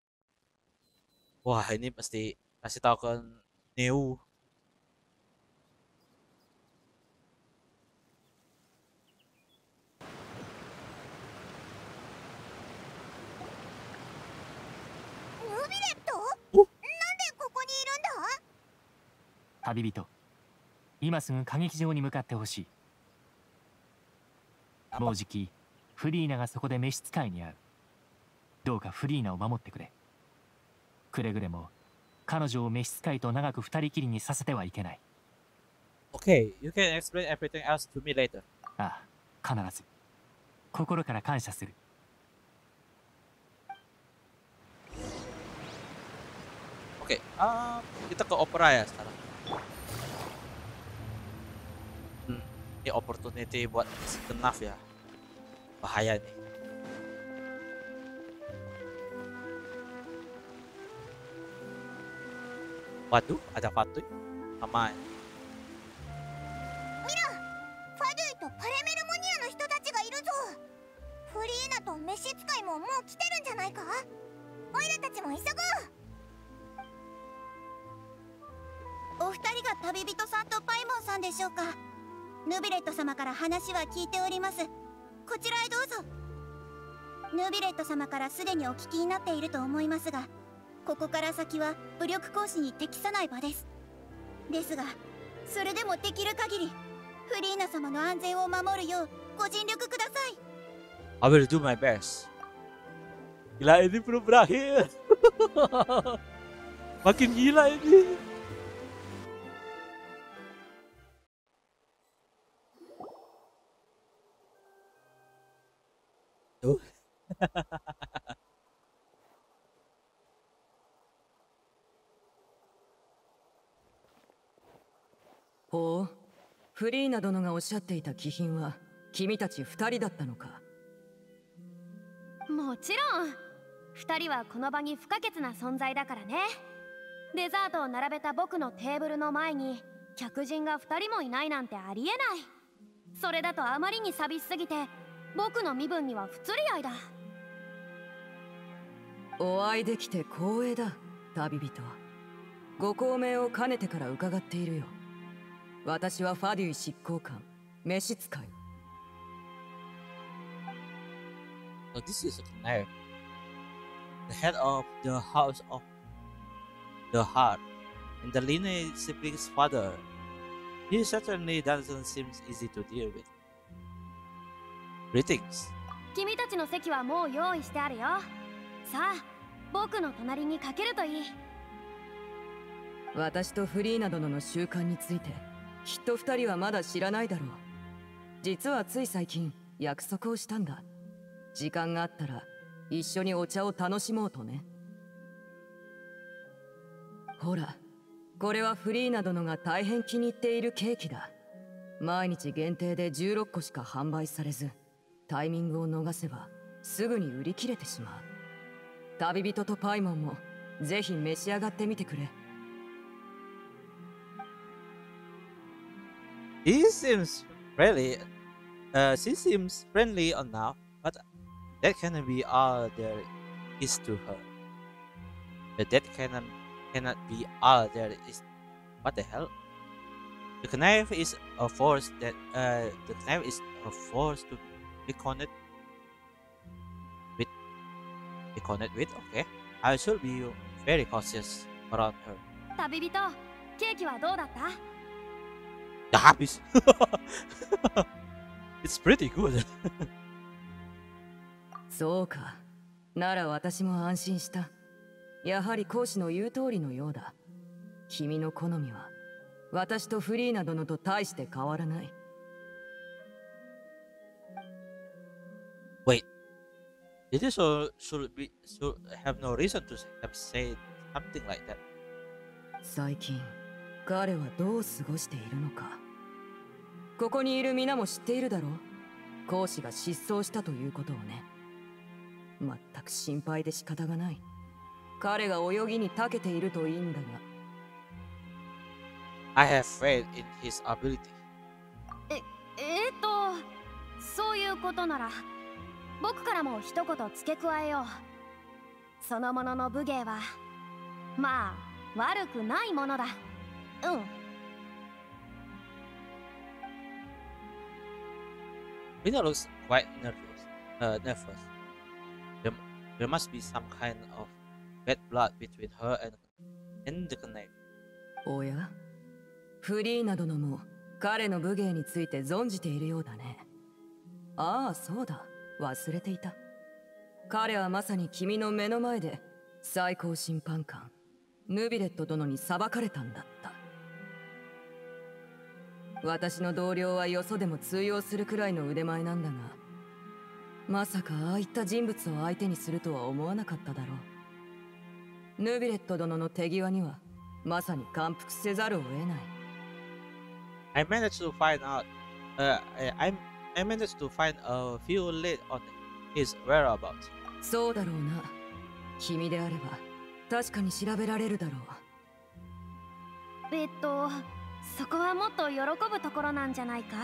Wah, ini pasti kasih tahu ke Neo. Oh. 旅人、今すぐ歌劇場に向かってほしい。もうじきフリーナがそこで召使いに会う。どうかフリーナを守ってくれ。くれぐれも彼女を召使いと長く二人きりにさせてはいけない。 Okay, you can explain everything else to me later. ああ、必ず。心から感謝する。 Oke, uh, kita ke opera ya sekarang. Hmm, ini opportunity buat segenap ya. Bahaya nih. Waduh, ada Fatui sama. Mira, Fatui とパレメルモニアの人たちがいるぞ。フリーナと召使いももう来てるんじゃないか。オイラたちも急ごう。お二人が旅人さんとパイモンさんでしょうか。ヌビレット様から話は聞いております。こちらへどうぞ。ヌビレット様からすでにお聞きになっていると思いますが、ここから先は武力行使に適さない場です。ですが、それでもできる限りフリーナ様の安全を守るようご尽力ください。 I will do my best. Gila ini belum berakhir. Makin gila ini. Tuh. ほう、フリーナ殿がおっしゃっていた気品は君たち二人だったのか。 もちろん二人はこの場に不可欠な存在だからね。デザートを並べた僕のテーブルの前に客人が二人もいないなんてありえない。それだとあまりに寂しすぎて僕の身分には不釣り合いだ。 お会いできて光栄だ、旅人。ご高名を兼ねてから伺っているよ。私はファデュイ執行官、召使い。 So this is a knife. The head of the house of the heart, and the lineage sibling's father. He certainly doesn't seem easy to deal with. Greetings. 君たちの席はもう用意してあるよ。さあ、僕の隣にかけるといい。 私とフリーナ殿の習慣についてきっと二人はまだ知らないだろう。実はつい最近約束をしたんだ。時間があったら一緒にお茶を楽しもうとね。ほら、これはフリーナ殿が大変気に入っているケーキだ。毎日限定でじゅうろっこしか販売されず、タイミングを逃せばすぐに売り切れてしまう。旅人とパイモンもぜひ召し上がってみてくれ。 He seems friendly. Uh, she seems friendly enough, but that cannot be all there is to her. But that cannot cannot be all there is. What the hell? The knife is a force that uh the knife is a force to be connected with. Be connected with. Okay. I should be very cautious around her. 旅人、ケーキはどうだった？ The habis. It's pretty good. そうか。なら私も安心した。やはり講師の言う通りのようだ。君の好みは私とフリーナ殿と大して変わらない。 Wait. Did you so should be should have no reason to have said something like that? 最近彼はどう過ごしているのか。ここにいる皆も知っているだろう。 講師が失踪したということをね。全く心配で仕方がない。彼が泳ぎに長けているといいんだが。 I have faith in his ability. え、えー、っと、そういうことなら、僕からも一言付け加えよう。そのものの武芸は、まあ、悪くないものだ。うん。 Rina looks quite nervous. Uh, nervous. There, there must be some kind of bad blood between her and and the Knave. おや、フリーナ殿も彼の武芸について存じているようだね。ああ、そうだ。忘れていた。彼はまさに君の目の前で最高審判官ヌビレット殿に裁かれたんだった。私の同僚はよそでも通用するくらいの腕前なんだが、まさかああいった人物を相手にするとは思わなかっただろう。ヌビレット殿の手際にはまさに感服せざるを得ない。 I managed to find out. Uh, I I managed to find a few leads on his whereabouts. そうだろうな。君であれば確かに調べられるだろう。えっと、そこはもっと喜ぶところなんじゃないか。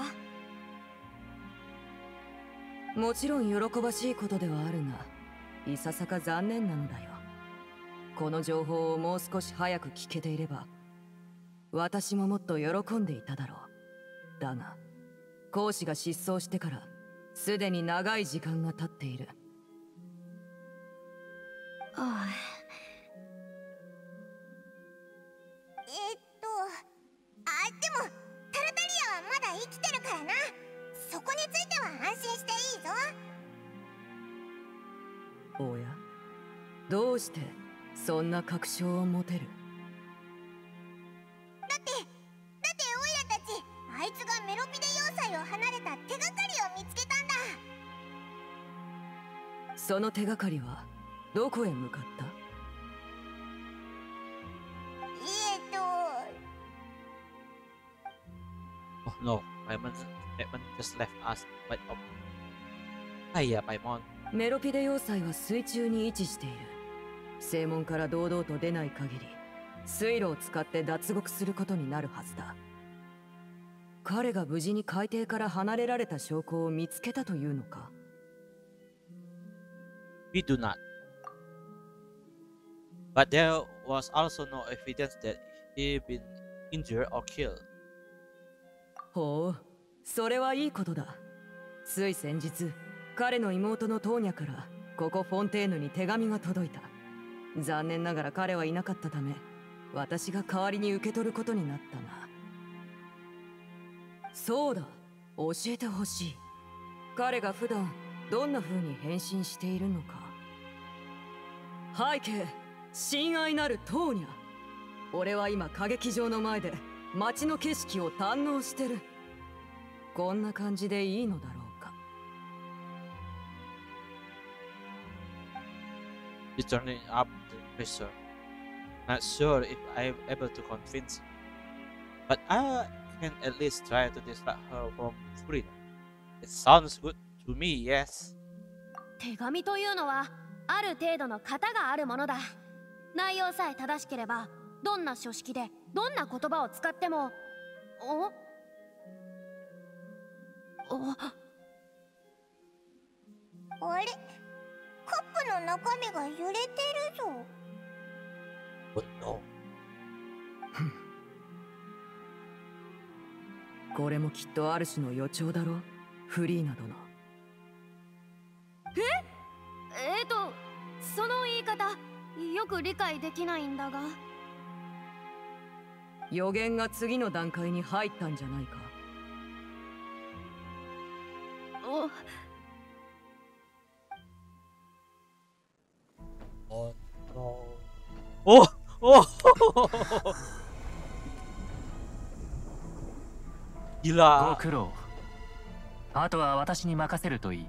もちろん喜ばしいことではあるが、いささか残念なのだよ。この情報をもう少し早く聞けていれば、私ももっと喜んでいただろう。だが、講師が失踪してからすでに長い時間が経っている。 ああ。 えっと、あ、でもタルタリアはまだ生きてるからな。そこについては安心していいぞ。 おや、どうしてそんな確証を持てる？ だって、だってオイラたち、あいつがメロピデ要塞を離れた手がかりを見つけたんだ。 その手がかりはどこへ向かった？ えっと。 Oh no, Paimon, Paimon just left us wide open. はいや、パイモン。 メロピデ要塞は水中に位置している。正門から堂々と出ない限り、水路を使って脱獄することになるはずだ。彼が無事に海底から離れられた証拠を見つけたというのか？ We do not. But there was also no evidence that he been injured or killed. ほう、それはいいことだ。つい先日、彼の妹のトーニャからここフォンテーヌに手紙が届いた。残念ながら彼はいなかったため、私が代わりに受け取ることになったが。そうだ、教えてほしい。彼が普段どんな風に変身しているのか。背景、親愛なるトーニャ。俺は今歌劇場の前で街の景色を堪能してる。こんな感じでいいのだろうか。 Returning up the pressure. Not sure if I'm able to convince her, but I can at least try to distract her from freedom. It sounds good to me, yes. 手紙というのはある程度の型があるものだ。内容さえ正しければ、どんな書式でどんな言葉を使っても。おおあれ、カップの中身が揺れてるぞ。 What no? これもきっとある種の予兆だろ、フリーナ殿。 ええーと、その言い方よく理解できないんだが。 予言が次の段階に入ったんじゃないか。 おおおいらご苦労。あとは私に任せるといい。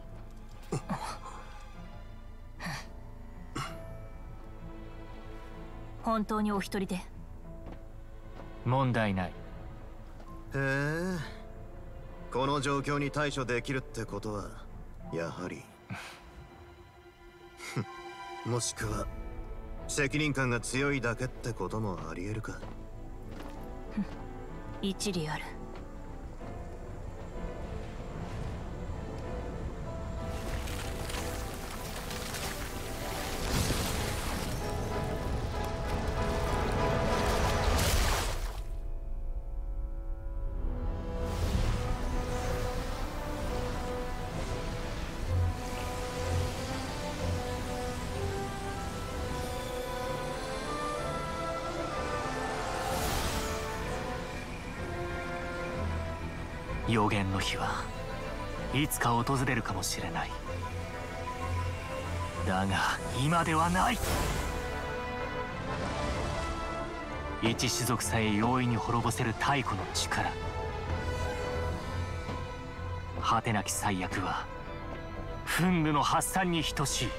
本当にお一人で？ 問題ない。 へえ、 この状況に対処できるってことはやはりもしくは責任感が強いだけってこともあり得るか。 一理ある。 予言の日はいつか訪れるかもしれない。だが今ではない。一種族さえ容易に滅ぼせる太古の力。果てなき災厄は憤怒の発散に等しい。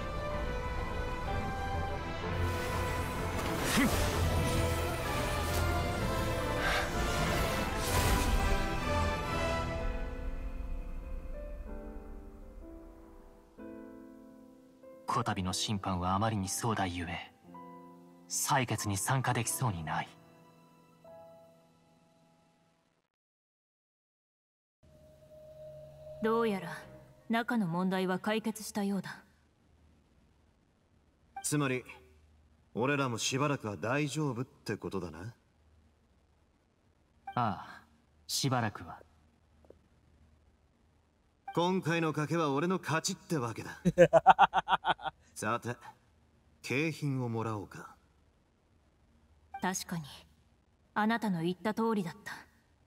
こたびの審判はあまりに壮大ゆえ採決に参加できそうにない。 どうやら中の問題は解決したようだ。 つまり俺らもしばらくは大丈夫ってことだな。 ああ、しばらくは。 今回の賭けは俺の勝ちってわけだ。さて、景品をもらおうか。 確かにあなたの言った通りだった。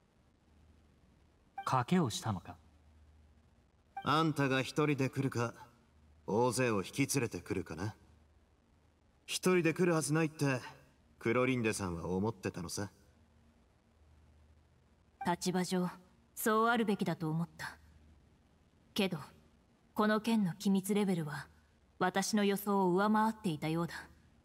賭けをしたのか。 あんたが一人で来るか大勢を引き連れてくるかな。一人で来るはずないってクロリンデさんは思ってたのさ。 立場上そうあるべきだと思った。けどこの件の機密レベルは私の予想を上回っていたようだ。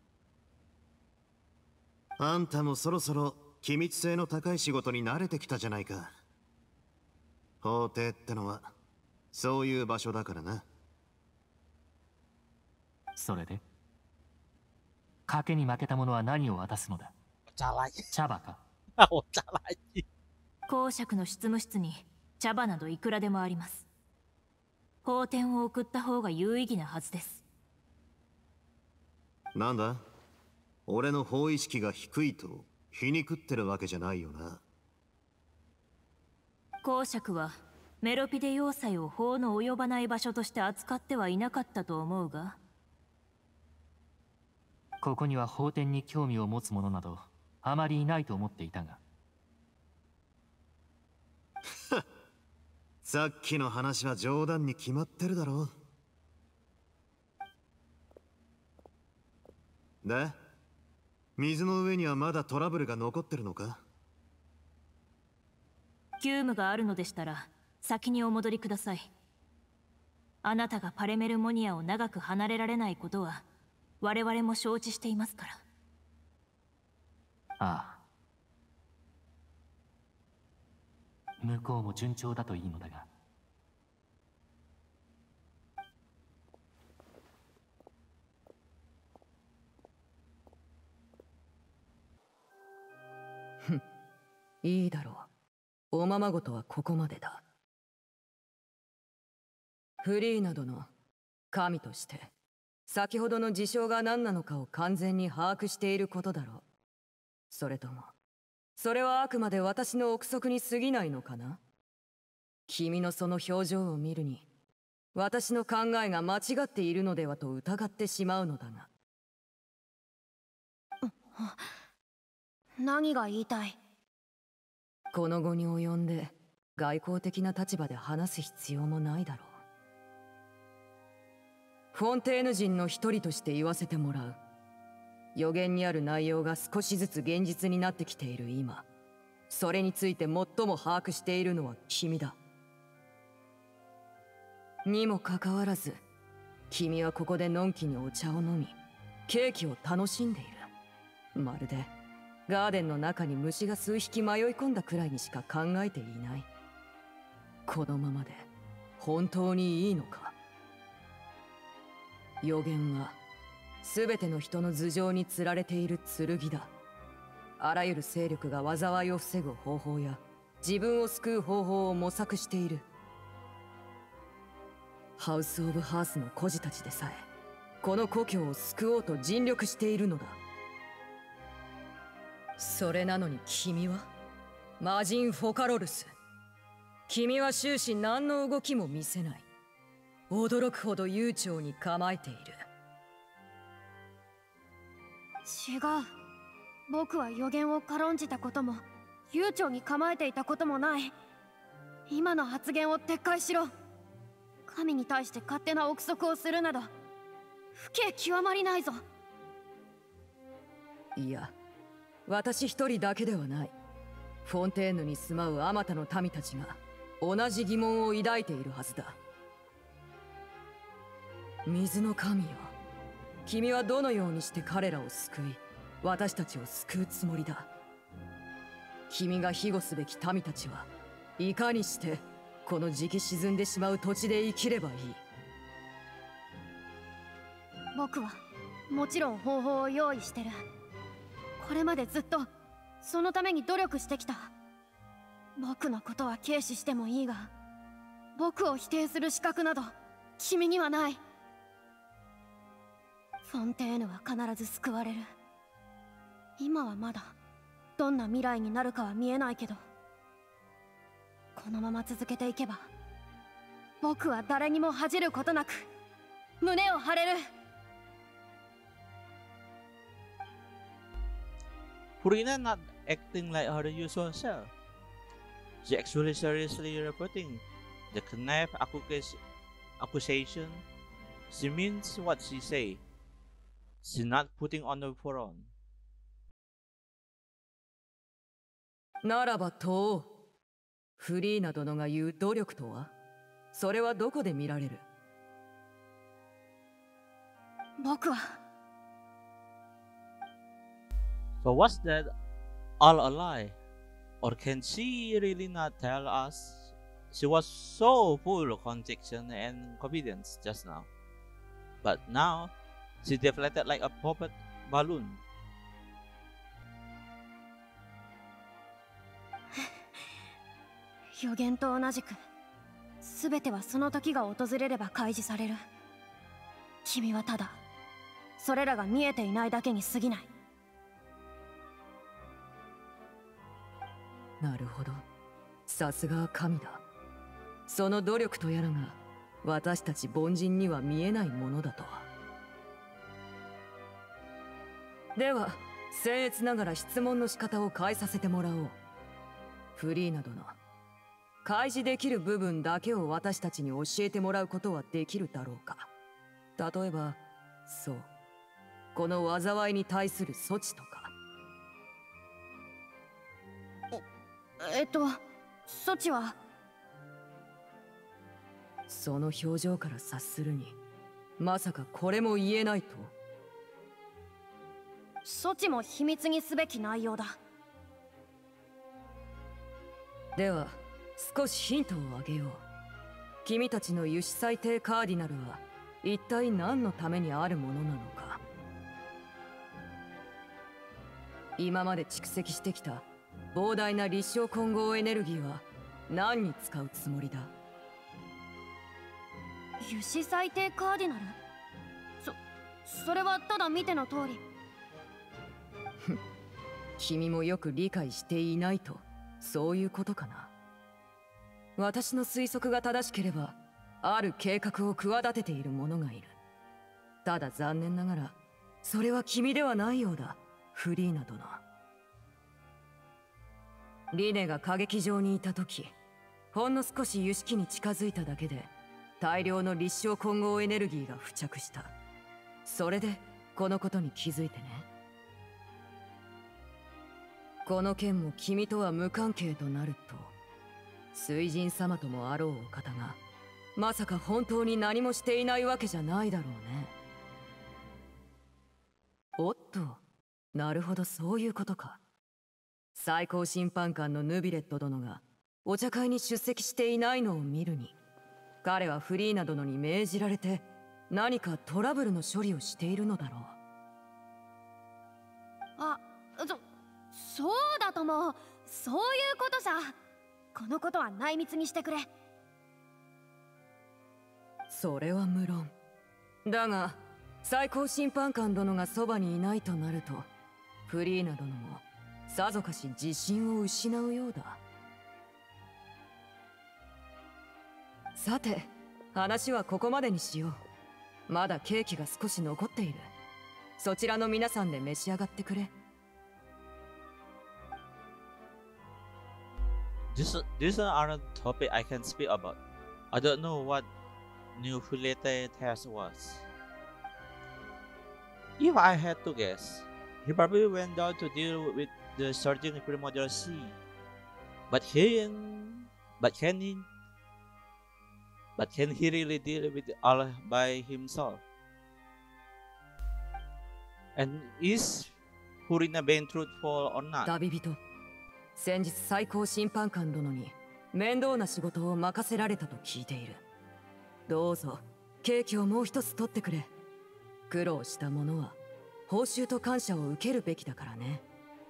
あんたもそろそろ機密性の高い仕事に慣れてきたじゃないか。法廷ってのはそういう場所だからな。 それで賭けに負けた者は何を渡すのだ。茶葉か。 公爵の執務室に茶葉などいくらでもあります。法典を送った方が有意義なはずです。 なんだ、俺の法意識が低いと皮肉ってるわけじゃないよな。 公爵はメロピデ要塞を法の及ばない場所として扱ってはいなかったと思うが。 ここには法典に興味を持つ者などあまりいないと思っていたが。 さっきの話は冗談に決まってるだろう。で、水の上にはまだトラブルが残ってるのか。 急務があるのでしたら先にお戻りください。あなたがパレメルモニアを長く離れられないことは我々も承知していますから。 ああ、向こうも順調だといいのだが。 ふん、いいだろう。おままごとはここまでだ。フリーナ殿、神として先ほどの事象が何なのかを完全に把握していることだろう。それともそれはあくまで私の憶測に過ぎないのかな。君のその表情を見るに私の考えが間違っているのではと疑ってしまうのだが。 何が言いたい？ この後に及んで外交的な立場で話す必要もないだろう。フォンテーヌ人の一人として言わせてもらう。予言にある内容が少しずつ現実になってきている今、それについて最も把握しているのは君だ。にもかかわらず君はここでのんきにお茶を飲みケーキを楽しんでいる。まるでガーデンの中に虫が数匹迷い込んだくらいにしか考えていない。 このままで本当にいいのか。予言は全ての人の頭上に吊られている剣だ。あらゆる勢力が災いを防ぐ方法や自分を救う方法を模索している。ハウス・オブ・ハースの孤児たちでさえこの故郷を救おうと尽力しているのだ。それなのに君は魔人フォカロルス、君は終始何の動きも見せない。驚くほど悠長に構えている。 違う。僕は予言を軽んじたことも悠長に構えていたこともない。今の発言を撤回しろ。神に対して勝手な憶測をするなど不敬極まりないぞ。 いや、私一人だけではない。フォンテーヌに住まうあまたの民たちが同じ疑問を抱いているはずだ。水の神よ、君はどのようにして彼らを救い私たちを救うつもりだ。君が庇護すべき民たちはいかにしてこのじき沈んでしまう土地で生きればいい。 僕はもちろん方法を用意してる。これまでずっとそのために努力してきた。僕のことは軽視してもいいが、僕を否定する資格など君にはない。フォンテーヌは必ず救われる。今はまだどんな未来になるかは見えないけど、このまま続けていけば僕は誰にも恥じることなく胸を張れる。 Furina not acting like her usual self. She actually seriously reporting the Knife accusation. She means what she say. She's not putting on the front. ならばとう、フリーナ殿が言う努力とは、それはどこで見られる？ 僕は。 So was that all a lie? Or can she really not tell us? She was so full of conviction and confidence just now. But now, she deflated like a popped balloon. 予言と同じく、全てはその時が訪れれば開示される。君はただ、それらが見えていないだけに過ぎない。 なるほど。さすが神だ。その努力とやらが私たち凡人には見えないものだとは。では僭越ながら質問の仕方を変えさせてもらおう。フリーナ殿、開示できる部分だけを私たちに教えてもらうことはできるだろうか。例えば、そう、この災いに対する措置とか。 えっと、措置は。 その表情から察するに、まさかこれも言えないと。 措置も秘密にすべき内容だ。 では少しヒントをあげよう。君たちの油脂裁定カーディナルは一体何のためにあるものなのか。今まで蓄積してきた膨大な立証混合エネルギーは何に使うつもりだ？ 油脂裁定カーディナル？そ、それはただ見ての通り。 君もよく理解していないと、そういうことかな。私の推測が正しければ、ある計画を企てている者がいる。ただ残念ながら、それは君ではないようだ、フリーナ殿。リネが歌劇場にいた時、ほんの少し油脂に近づいただけで大量の立証混合エネルギーが付着した。それでこのことに気づいてね。この件も君とは無関係となると、水神様ともあろうお方がまさか本当に何もしていないわけじゃないだろうね。おっと、なるほど、そういうことか。最高審判官のヌビレット殿がお茶会に出席していないのを見るに、彼はフリーナ殿に命じられて何かトラブルの処理をしているのだろう。 あ、そ、そうだとも。そういうことさ。このことは内密にしてくれ。 それは無論だが、最高審判官殿がそばにいないとなると、フリーナ殿もさぞかし自信を失うようだ。さて、話はここまでにしよう。まだケーキが少し残っている。そちらの皆さんで召し上がってくれ。 This this is another topic I can speak about. I don't know what new filete test was. If I had to guess, he probably went down to deal with the surging primordial sea. But he but can he but can he really deal with it all by himself? And is Furina being truthful or not? 旅人、先日最高審判官殿に面倒な仕事を任せられたと聞いている。どうぞケーキをもう一つ取ってくれ。苦労した者は報酬と感謝を受けるべきだからね。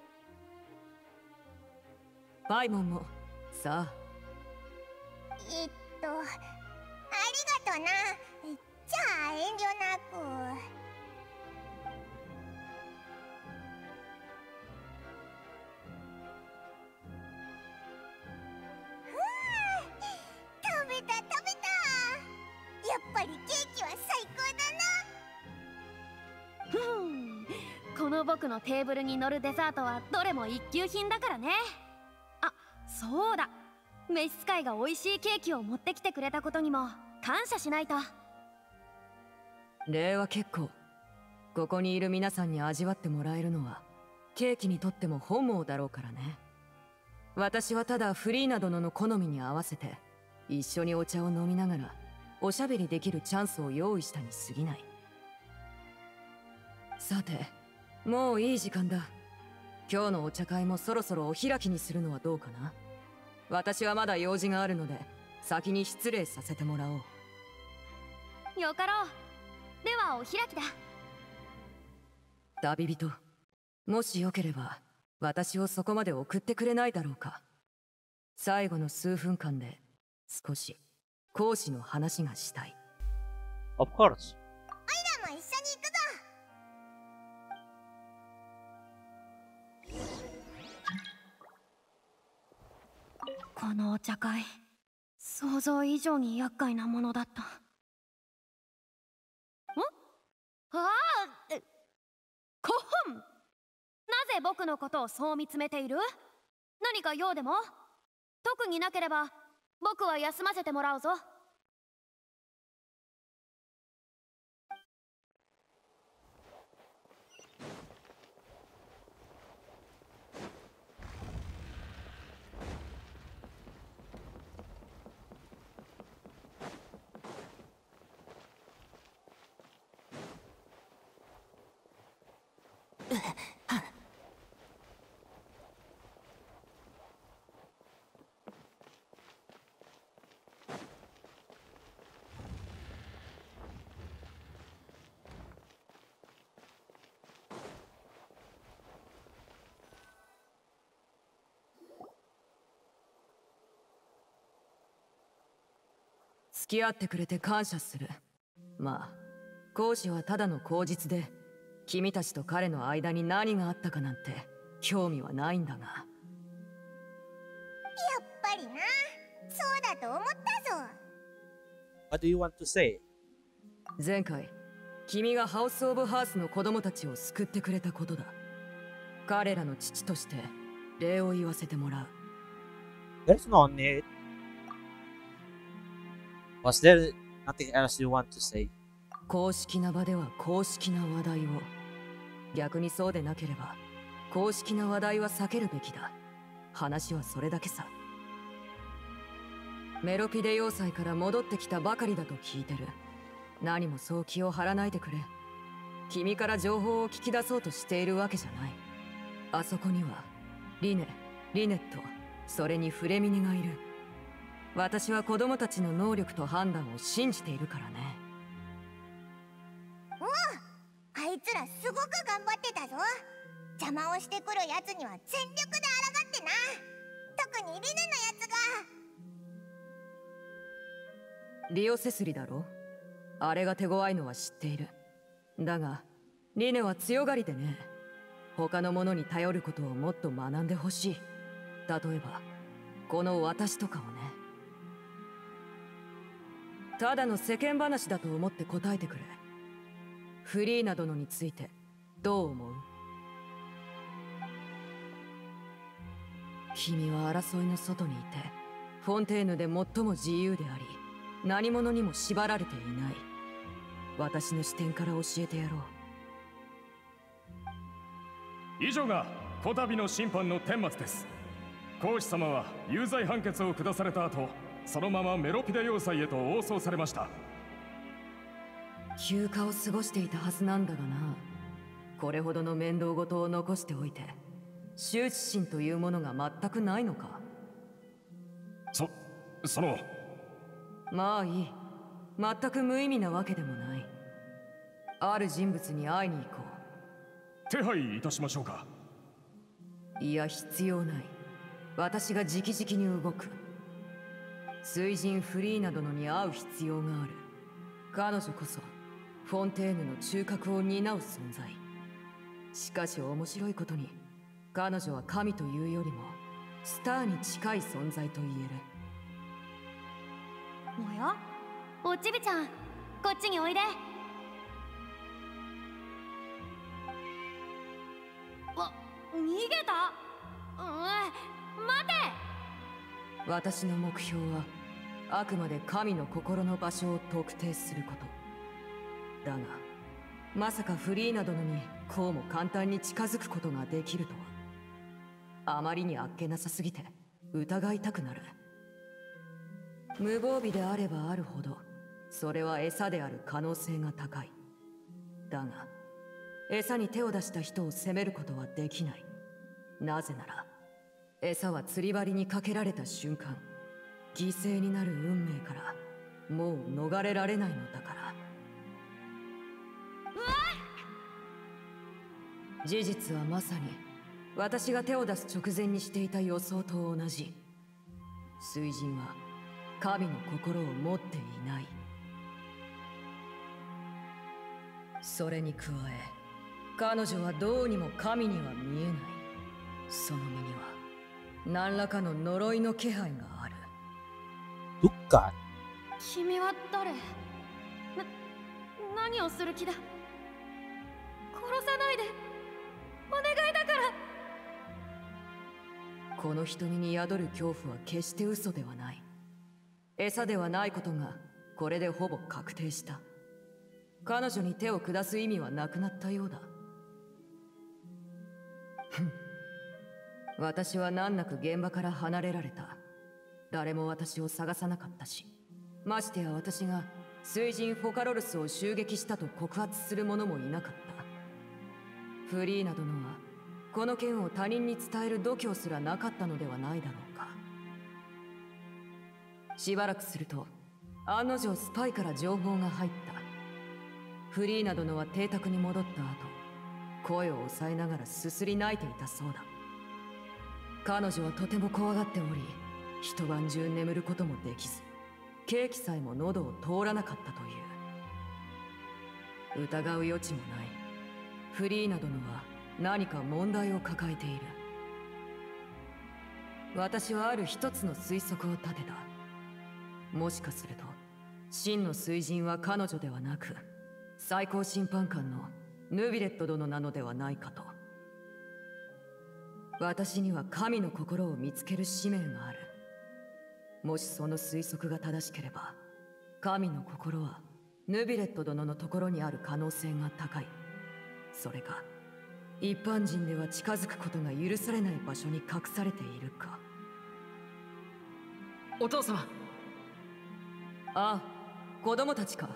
パイモンもさあ。 えっと、ありがとな。じゃあ遠慮なく。食べた食べた。やっぱりケーキは最高だな。 ふん、この僕のテーブルに乗るデザートはどれも一級品だからね。あ、そうだ、召使いが美味しいケーキを持ってきてくれたことにも感謝しないと。 礼は結構。ここにいる皆さんに味わってもらえるのはケーキにとっても本望だろうからね。私はただフリーナ殿の好みに合わせて一緒にお茶を飲みながらおしゃべりできるチャンスを用意したに過ぎない。さて、もういい時間だ。今日のお茶会もそろそろお開きにするのはどうかな。私はまだ用事があるので先に失礼させてもらおう。 よかろう。ではお開きだ。 旅人、もしよければ私をそこまで送ってくれないだろうか。最後の数分間で少し講師の話がしたい。 Of course. おいらも一緒に行くぞ。 このお茶会、想像以上に厄介なものだった。ん？ああ、コホン！なぜ僕のことをそう見つめている？何か用でも？特になければ僕は休ませてもらうぞ。 付き合ってくれて感謝する。まあ講師はただの口実で君たちと彼の間に何があったかなんて興味はないんだが。やっぱりな、そうだと思ったぞ。 What do you want to say? 前回君がハウス・オブ・ハースの子供たちを救ってくれたことだ。彼らの父として礼を言わせてもらう。 There's no need. Was there nothing else you want to say? 公式な場では公式な話題を、逆にそうでなければ公式な話題は避けるべきだ。話はそれだけさ。メロピデ要塞から戻ってきたばかりだと聞いてる。何もそう気を張らないでくれ。君から情報を聞き出そうとしているわけじゃない。あそこにはリネ、リネット、 それにフレミネがいる。私は子供たちの能力と判断を信じているからね。 おう、あいつらすごく頑張ってたぞ。邪魔をしてくるやつには全力で抗ってな。特にリネのやつが。 リオセスリだろ。あれが手強いのは知っている。だがリネは強がりでね。他の者に頼ることをもっと学んでほしい。例えばこの私とかをね。ただの世間話だと思って答えてくれ。フリーナ殿についてどう思う？君は争いの外にいてフォンテーヌで最も自由であり、何者にも縛られていない。私の視点から教えてやろう。 以上がこたびの審判の顛末です。皇子様は有罪判決を下された後、そのままメロピデ要塞へと応送されました。 休暇を過ごしていたはずなんだがな。これほどの面倒事を残しておいて羞恥心というものが全くないのか？ そ、そのまあいい。全く無意味なわけでもない。ある人物に会いに行こう。 手配いたしましょうか？ いや、必要ない。私が直々に動く。水神フリーナ殿に会う必要がある。彼女こそフォンテーヌの中核を担う存在。しかし面白いことに、彼女は神というよりもスターに近い存在と言える。 おや、おちびちゃん、こっちにおいで。わ、逃げた？うん、待て。 私の目標はあくまで神の心の場所を特定すること。だがまさかフリーナ殿にこうも簡単に近づくことができるとは。あまりにあっけなさすぎて疑いたくなる。無防備であればあるほどそれは餌である可能性が高い。だが餌に手を出した人を責めることはできない。なぜなら餌は釣り針にかけられた瞬間、犠牲になる運命からもう逃れられないのだから。事実はまさに私が手を出す直前にしていた予想と同じ。水神は神の心を持っていない。それに加え彼女はどうにも神には見えない。その身には何らかの呪いの気配がある。 どっか君は誰？な、何をする気だ？殺さないで、お願いだから。 この瞳に宿る恐怖は決して嘘ではない。餌ではないことがこれでほぼ確定した。彼女に手を下す意味はなくなったようだ。ふん。私は難なく現場から離れられた。誰も私を探さなかったし、ましてや私が水神フォカロルスを襲撃したと告発する者もいなかった。フリーナ殿はこの件を他人に伝える度胸すらなかったのではないだろうか。しばらくすると案の定スパイから情報が入った。フリーナ殿は邸宅に戻った後、声を抑えながらすすり泣いていたそうだ。彼女はとても怖がっており、一晩中眠ることもできず、ケーキさえも喉を通らなかったという。疑う余地もない。フリーナ殿は何か問題を抱えている。私はある一つの推測を立てた。もしかすると真の水神は彼女ではなく、最高審判官のヌビレット殿なのではないかと。私には神の心を見つける使命がある。もしその推測が正しければ、神の心はヌビレット殿のところにある可能性が高い。それが一般人では近づくことが許されない場所に隠されているか。 お父様。 ああ、子供たちか。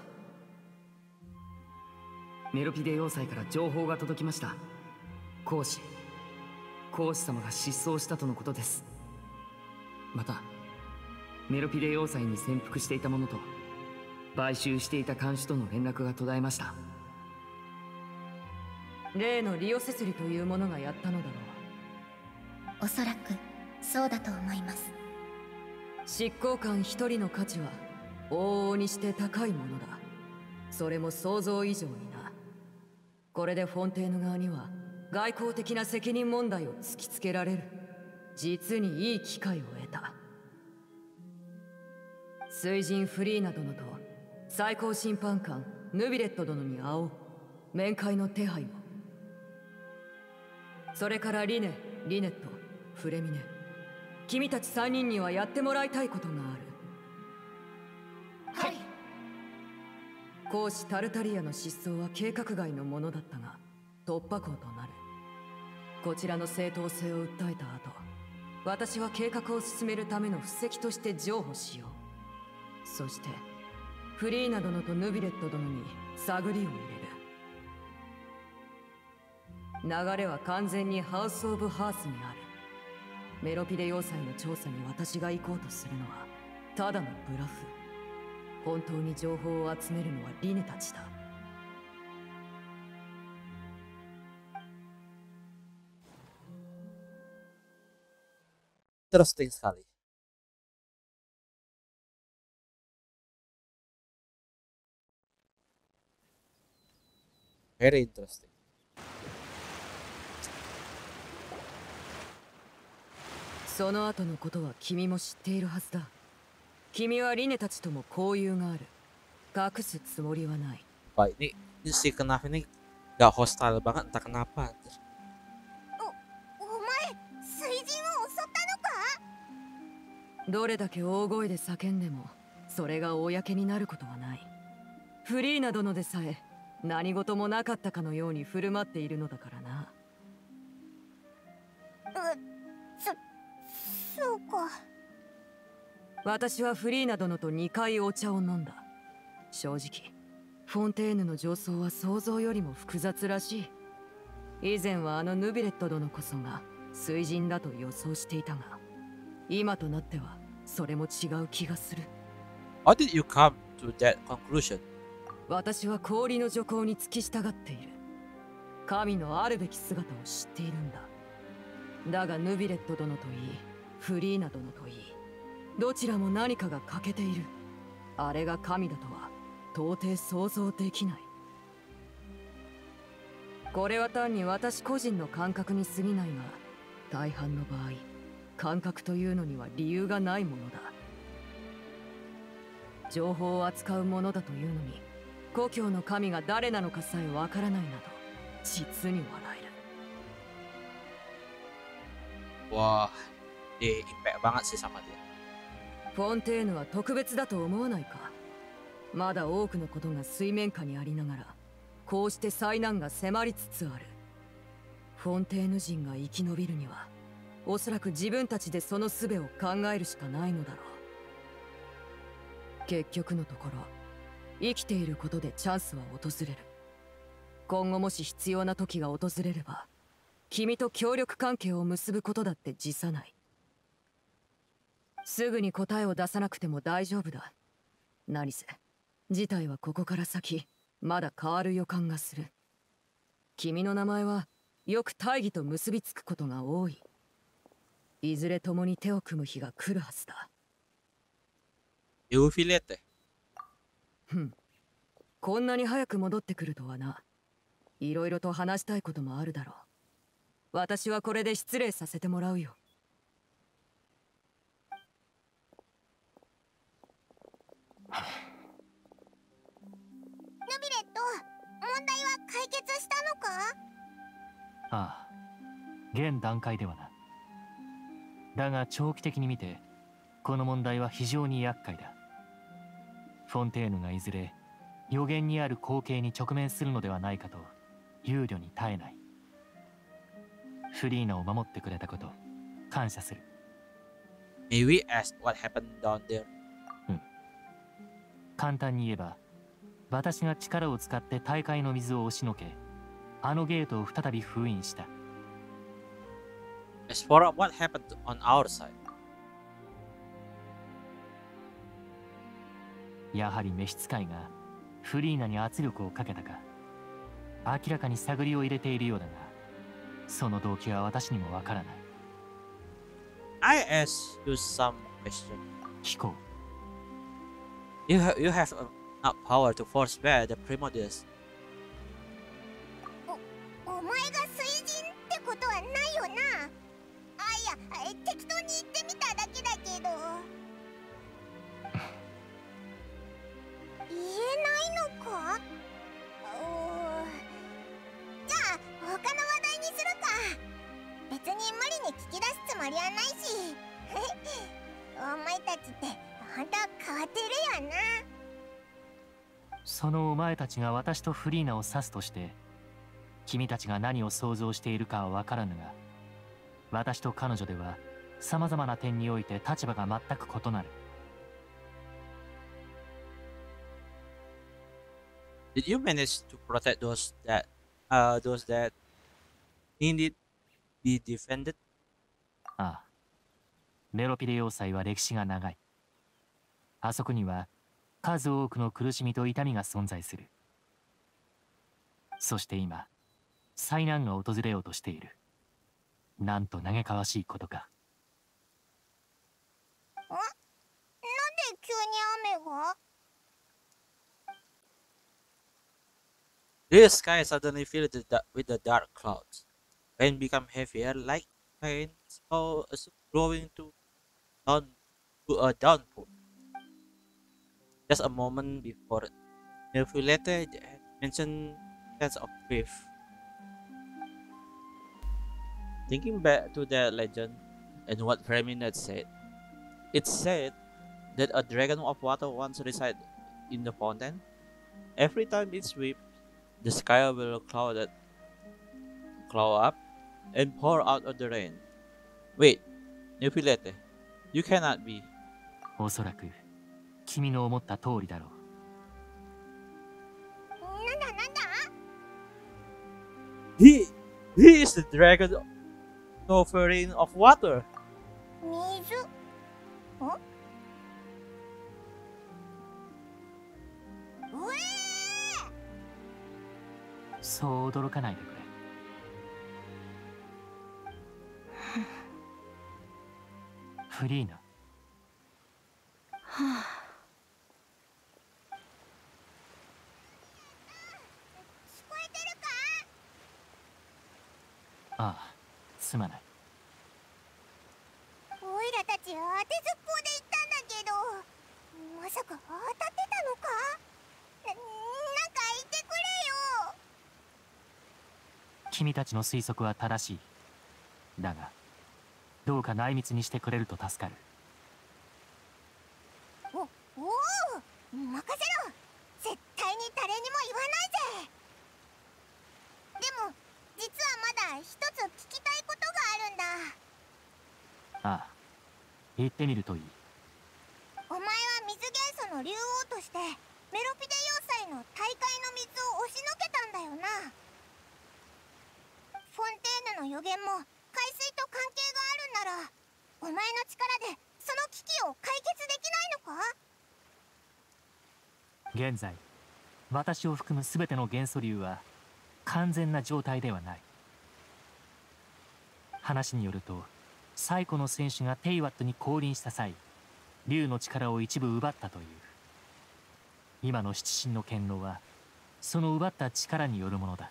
メロピデ要塞から情報が届きました。皇子皇子様が失踪したとのことです。 またメロピデ要塞に潜伏していた者と買収していた看守との連絡が途絶えました。 例のリオセスリという者がやったのだろう。おそらくそうだと思います。 執行官一人の価値は往々にして高いものだ。それも想像以上にな。これでフォンテーヌ側には外交的な責任問題を突きつけられる。実にいい機会を得た。水神フリーナ殿と最高審判官ヌビレット殿に会おう。面会の手配を。それからリネ、リネット、フレミネ、君たち三人にはやってもらいたいことがある。 はい。 公使タルタリアの失踪は計画外のものだったが突破口となる。こちらの正当性を訴えた後、私は計画を進めるための布石として譲歩しよう。そしてフリーナ殿とヌビレット殿に探りを入れる。流れは完全にハウス・オブ・ハースにある。メロピデ要塞の調査に私が行こうとするのはただのブラフ。本当に情報を集めるのはリネたちだ。 Interesting sekali. Very interesting. その後のことは君も知っているはずだ。君はリネたちとも交友がある。隠すつもりはない。 Pak, ini, ini si Knaf ini gak hostile banget, entah kenapa. お、お前、水神を襲ったのか？ どれだけ大声で叫んでも、それが公になることはない。フリーナ殿でさえ、何事もなかったかのように振る舞っているのだからな。 う、そ、そうか。 私はフリーナ殿とにかいお茶を飲んだ。正直フォンテーヌの上層は想像よりも複雑らしい。以前はあのヌビレット殿こそが水神だと予想していたが、今となってはそれも違う気がする。 How did you come to that conclusion? 私は氷の徐行に付き従っている。神のあるべき姿を知っているんだ。だがヌビレット殿といい、フリーナ殿といい、どちらも何かが欠けている。あれが神だとは到底想像できない。これは単に私個人の感覚に過ぎないが、大半の場合感覚というのには理由がないものだ。情報を扱うものだというのに、故郷の神が誰なのかさえわからないなど実に笑える。わあ、で、impact banget sih sama dia。 フォンテーヌは特別だと思わないか。まだ多くのことが水面下にありながら、こうして災難が迫りつつある。フォンテーヌ人が生き延びるには、おそらく自分たちでその術を考えるしかないのだろう。結局のところ、生きていることでチャンスは訪れる。今後もし必要な時が訪れれば、君と協力関係を結ぶことだって辞さない。すぐに答えを出さなくても大丈夫だ。何せ事態はここから先まだ変わる予感がする。君の名前はよく大義と結びつくことが多い。いずれ共に手を組む日が来るはずだ。 Eu filete。 ふん。こんなに早く戻ってくるとはな。いろいろと話したいこともあるだろう。私はこれで失礼させてもらうよ。 ヌビレット、問題は解決したのか？ ああ、現段階ではな。だが長期的に見てこの問題は非常に厄介だ。フォンテーヌがいずれ予言にある光景に直面するのではないかと憂慮に耐えない。フリーナを守ってくれたこと感謝する。 May we ask what happened down there? うん。簡単に言えば、私が力を使って大海の水を押しのけ、あのゲートを再び封印した。 As for what happened on our side? やはり召使いがフリーナに圧力をかけたか。明らかに探りを入れているようだが、その動機は私にもわからない。 I ask you some question. 聞こう。 You have you have enough power to force back the Primordials. お、お前が水人ってことはないよな。あ、いや、適当に言ってみただけだけど。言えないのか？おー、じゃあ他の話題にするか。別に無理に聞き出すつもりはないし。お前たちって本当変わってるよな。 そのお前たちが私とフリーナを指すとして、君たちが何を想像しているかはわからぬが、私と彼女では様々な点において立場が全く異なる。 Did you manage to protect those that, uh, those that needed be defended? ああ。メロピレ要塞は歴史が長い。あそこには数多くの苦しみと痛みが存在する。そして今、災難が訪れようとしている。なんと嘆かわしいことか。 ん？なんで急に雨が The sky suddenly filled with the dark clouds. Rain became heavier, like rain or growing to down to a downpour. Just a moment before, Nephilete mentioned sense of grief. Thinking back to that legend and what Freminat said, it said that a dragon of water once resided in the fountain. Every time it sweeps, the sky will cloud it, cloud up and pour out of the rain. Wait, Nephilete, you cannot be. おそらく君の思った通りだろう。 なんだなんだ He, he is the dragon offering of water. 水？ん？うえー！ そう驚かないでくれ。フリーナ。はあ。 聞こえてるか？ ああ、すまない。 オイラたち当てずっぽうで行ったんだけど、まさか当たってたのか？な、なんか言ってくれよ。 君たちの推測は正しい。だが、どうか内密にしてくれると助かる。 お、おお、任せろ。絶対に誰にも言わないぜ。でも、実はまだ一つ聞きたいことがあるんだ。 ああ、言ってみるといい。 お前は水元素の竜王としてメロピデ要塞の大海の水を押しのけたんだよな。フォンテーヌの予言も海水と関係があるんなら、お前の力でその危機を解決できないのか？ 現在、私を含む全ての元素竜は完全な状態ではない。話によると、最古の戦士がテイワットに降臨した際、竜の力を一部奪ったという。今の七神の権能はその奪った力によるものだ。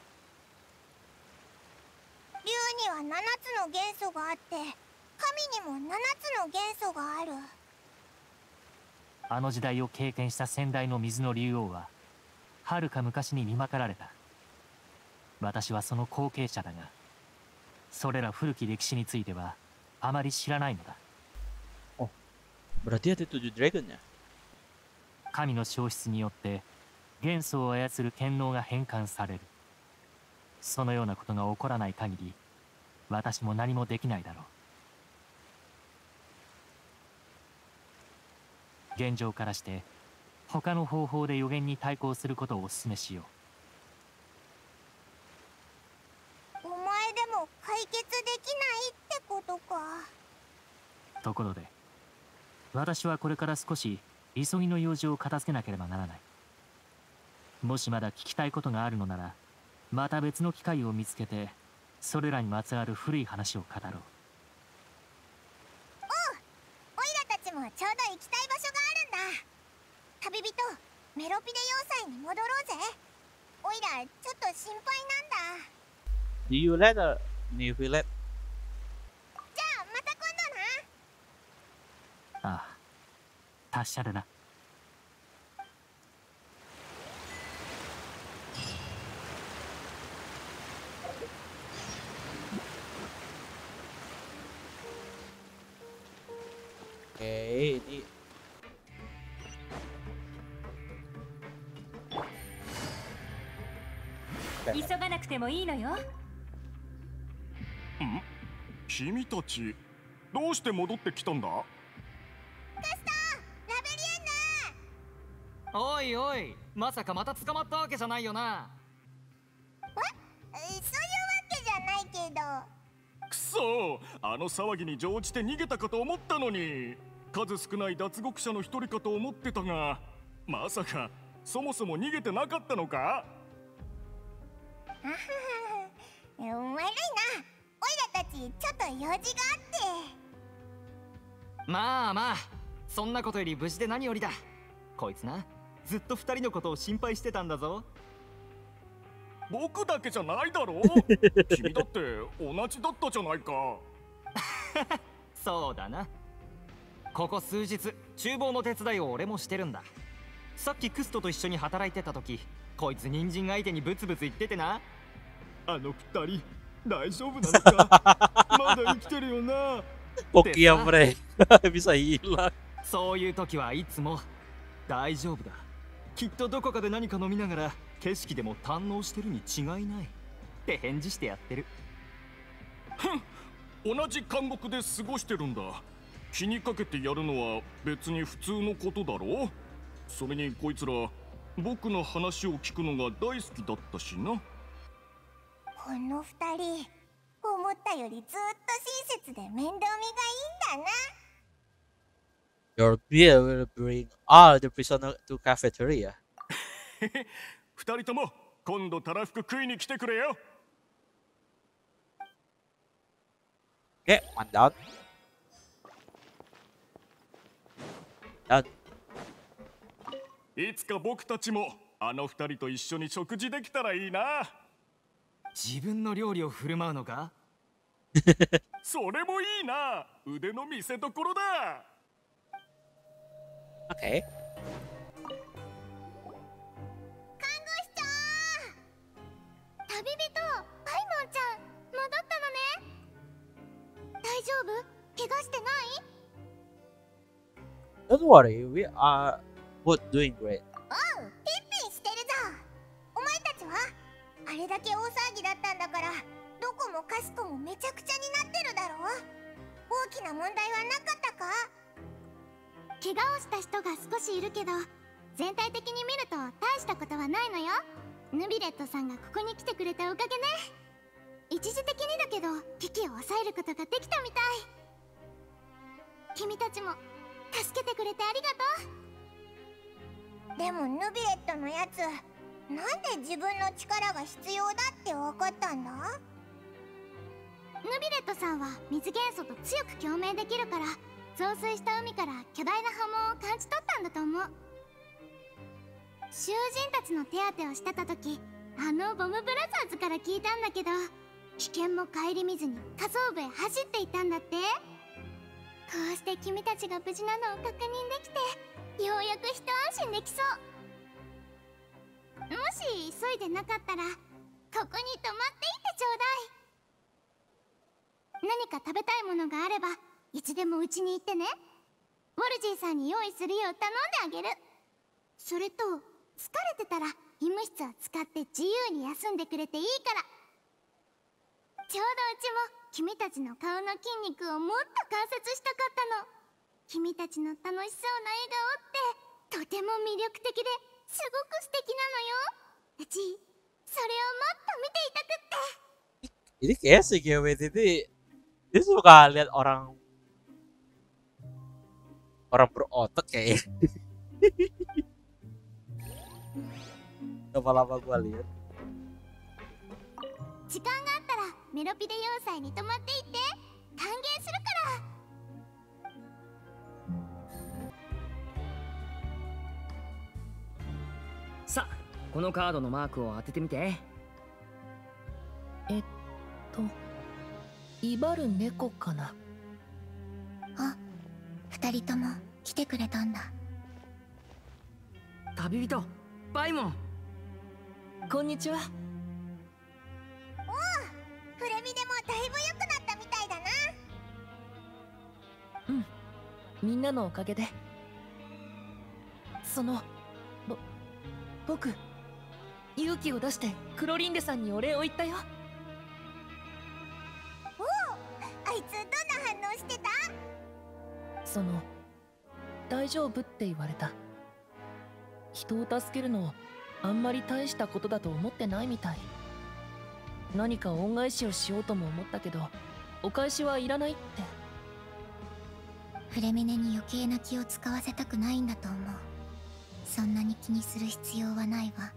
竜にはななつの元素があって、神にもななつの元素がある。 あの時代を経験した先代の水の竜王ははるか昔に見まかられた。私はその後継者だが、それら古き歴史についてはあまり知らないのだ。 Oh, berarti ada tujuh dragon ya? 神の消失によって元素を操る権能が変換される。そのようなことが起こらない限り、私も何もできないだろう。現状からして他の方法で予言に対抗することをお勧めしよう。お前でも解決できないってことか。 ところで、私はこれから少し急ぎの用事を片付けなければならない。もしまだ聞きたいことがあるのなら、また別の機会を見つけて、それらにまつわる古い話を語ろう。 おう、オイラたちもちょうど行きたい場所があるんだ。旅人、メロピデ要塞に戻ろうぜ。オイラちょっと心配なんだ。 Do you let a new village? じゃあまた今度な。 ああ、達者でな。 Oke, ini 急がなくてもいいのよ。 ん？君たちどうして戻ってきたんだ？ カスター、ラベリエンヌ。 おいおい、まさかまた捕まったわけじゃないよな。 え、そういうわけじゃないけど。 くそ、あの騒ぎに乗じて逃げたかと思ったのに。数少ない脱獄者の一人かと思ってたが、まさかそもそも逃げてなかったのか？ あはは、悪いな。オイラたちちょっと用事があって。 まあまあ、そんなことより無事で何よりだ。こいつな、ずっと二人のことを心配してたんだぞ。 僕だけじゃないだろう。君だって同じだったじゃないか。 そうだな。ここ数日厨房の手伝いを俺もしてるんだ。さっきクストと一緒に働いてた時、こいつ人参相手にブツブツ言っててな。あの二人大丈夫なのか？まだ生きてるよな。 Poki yang mereka bisa hilang. そういう時はいつも大丈夫だ。きっとどこかで何か飲みながら景色でも堪能してるに違いないって返事してやってる。 ふん、同じ監獄で過ごしてるんだ。気にかけてやるのは別に普通のことだろう。それにこいつら僕の話を聞くのが大好きだったしな。 この二人、思ったよりずっと親切で面倒見がいいんだな。 Your beer will bring all the prisoner to cafeteria. 二人とも今度たらふく食いに来てくれよ。 Okay, one down. Down. いつか僕たちもあの二人と一緒に食事できたらいいな。 自分の料理を振る舞うのか？ それもいいな。腕の見せ所だ。 Okay. 看護師長、旅人パイモンちゃん戻ったのね。大丈夫？怪我してない？ Don't worry, we are both doing great. おう、ピンピンしてるぞ。お前たちはあれだけ大騒ぎだったんだから、どこもかしこもめちゃくちゃになってるだろう。大きな問題はなかったか？怪我をした人が少しいるけど、全体的に見ると大したことはないのよ。ヌビレットさんがここに来てくれたおかげね。一時的にだけど危機を抑えることができたみたい。君たちも助けてくれてありがとう。でもヌビレットのやつ、なんで自分の力が必要だって分かったんだ？ヌビレットさんは水元素と強く共鳴できるから、増水した海から巨大な波紋を感じ取ったんだと思う。囚人たちの手当てをしてた時、あのボムブラザーズから聞いたんだけど、危険も顧みずに下層部へ走っていったんだって。こうして君たちが無事なのを確認できて、ようやく一安心できそう。もし急いでなかったら、ここに泊まっていってちょうだい。何か食べたいものがあればいつでもうちに行ってね。ウォルジーさんに用意するよう頼んであげる。それと疲れてたら医務室を使って自由に休んでくれていいから。ちょうどうちも君たちの顔の筋肉をもっと観察したかったの。君たちの楽しそうな笑顔ってとても魅力的ですごく素敵なのよ。うちそれをもっと見ていたくって。 Ini kayak si G W T ini dia suka lihat orang orang berotot kayaknya. Lama-lama gua lihat. 時間があったらメロピでよんさいに泊まっていって歓迎するから。 さあ、このカードのマークを当ててみて。 えっと威張る猫かな。 あ、二人とも来てくれたんだ。 旅人バイモン、 こんにちは。 おお、フレミでもだいぶ良くなったみたいだな。 うん、みんなのおかげで。そのぼ僕勇気を出してクロリンデさんにお礼を言ったよ。 おお、あいつどんな反応してた？ その大丈夫って言われた。人を助けるのあんまり大したことだと思ってないみたい。何か恩返しをしようとも思ったけど、お返しはいらないって。 フレミネに余計な気を使わせたくないんだと思う。そんなに気にする必要はないわ。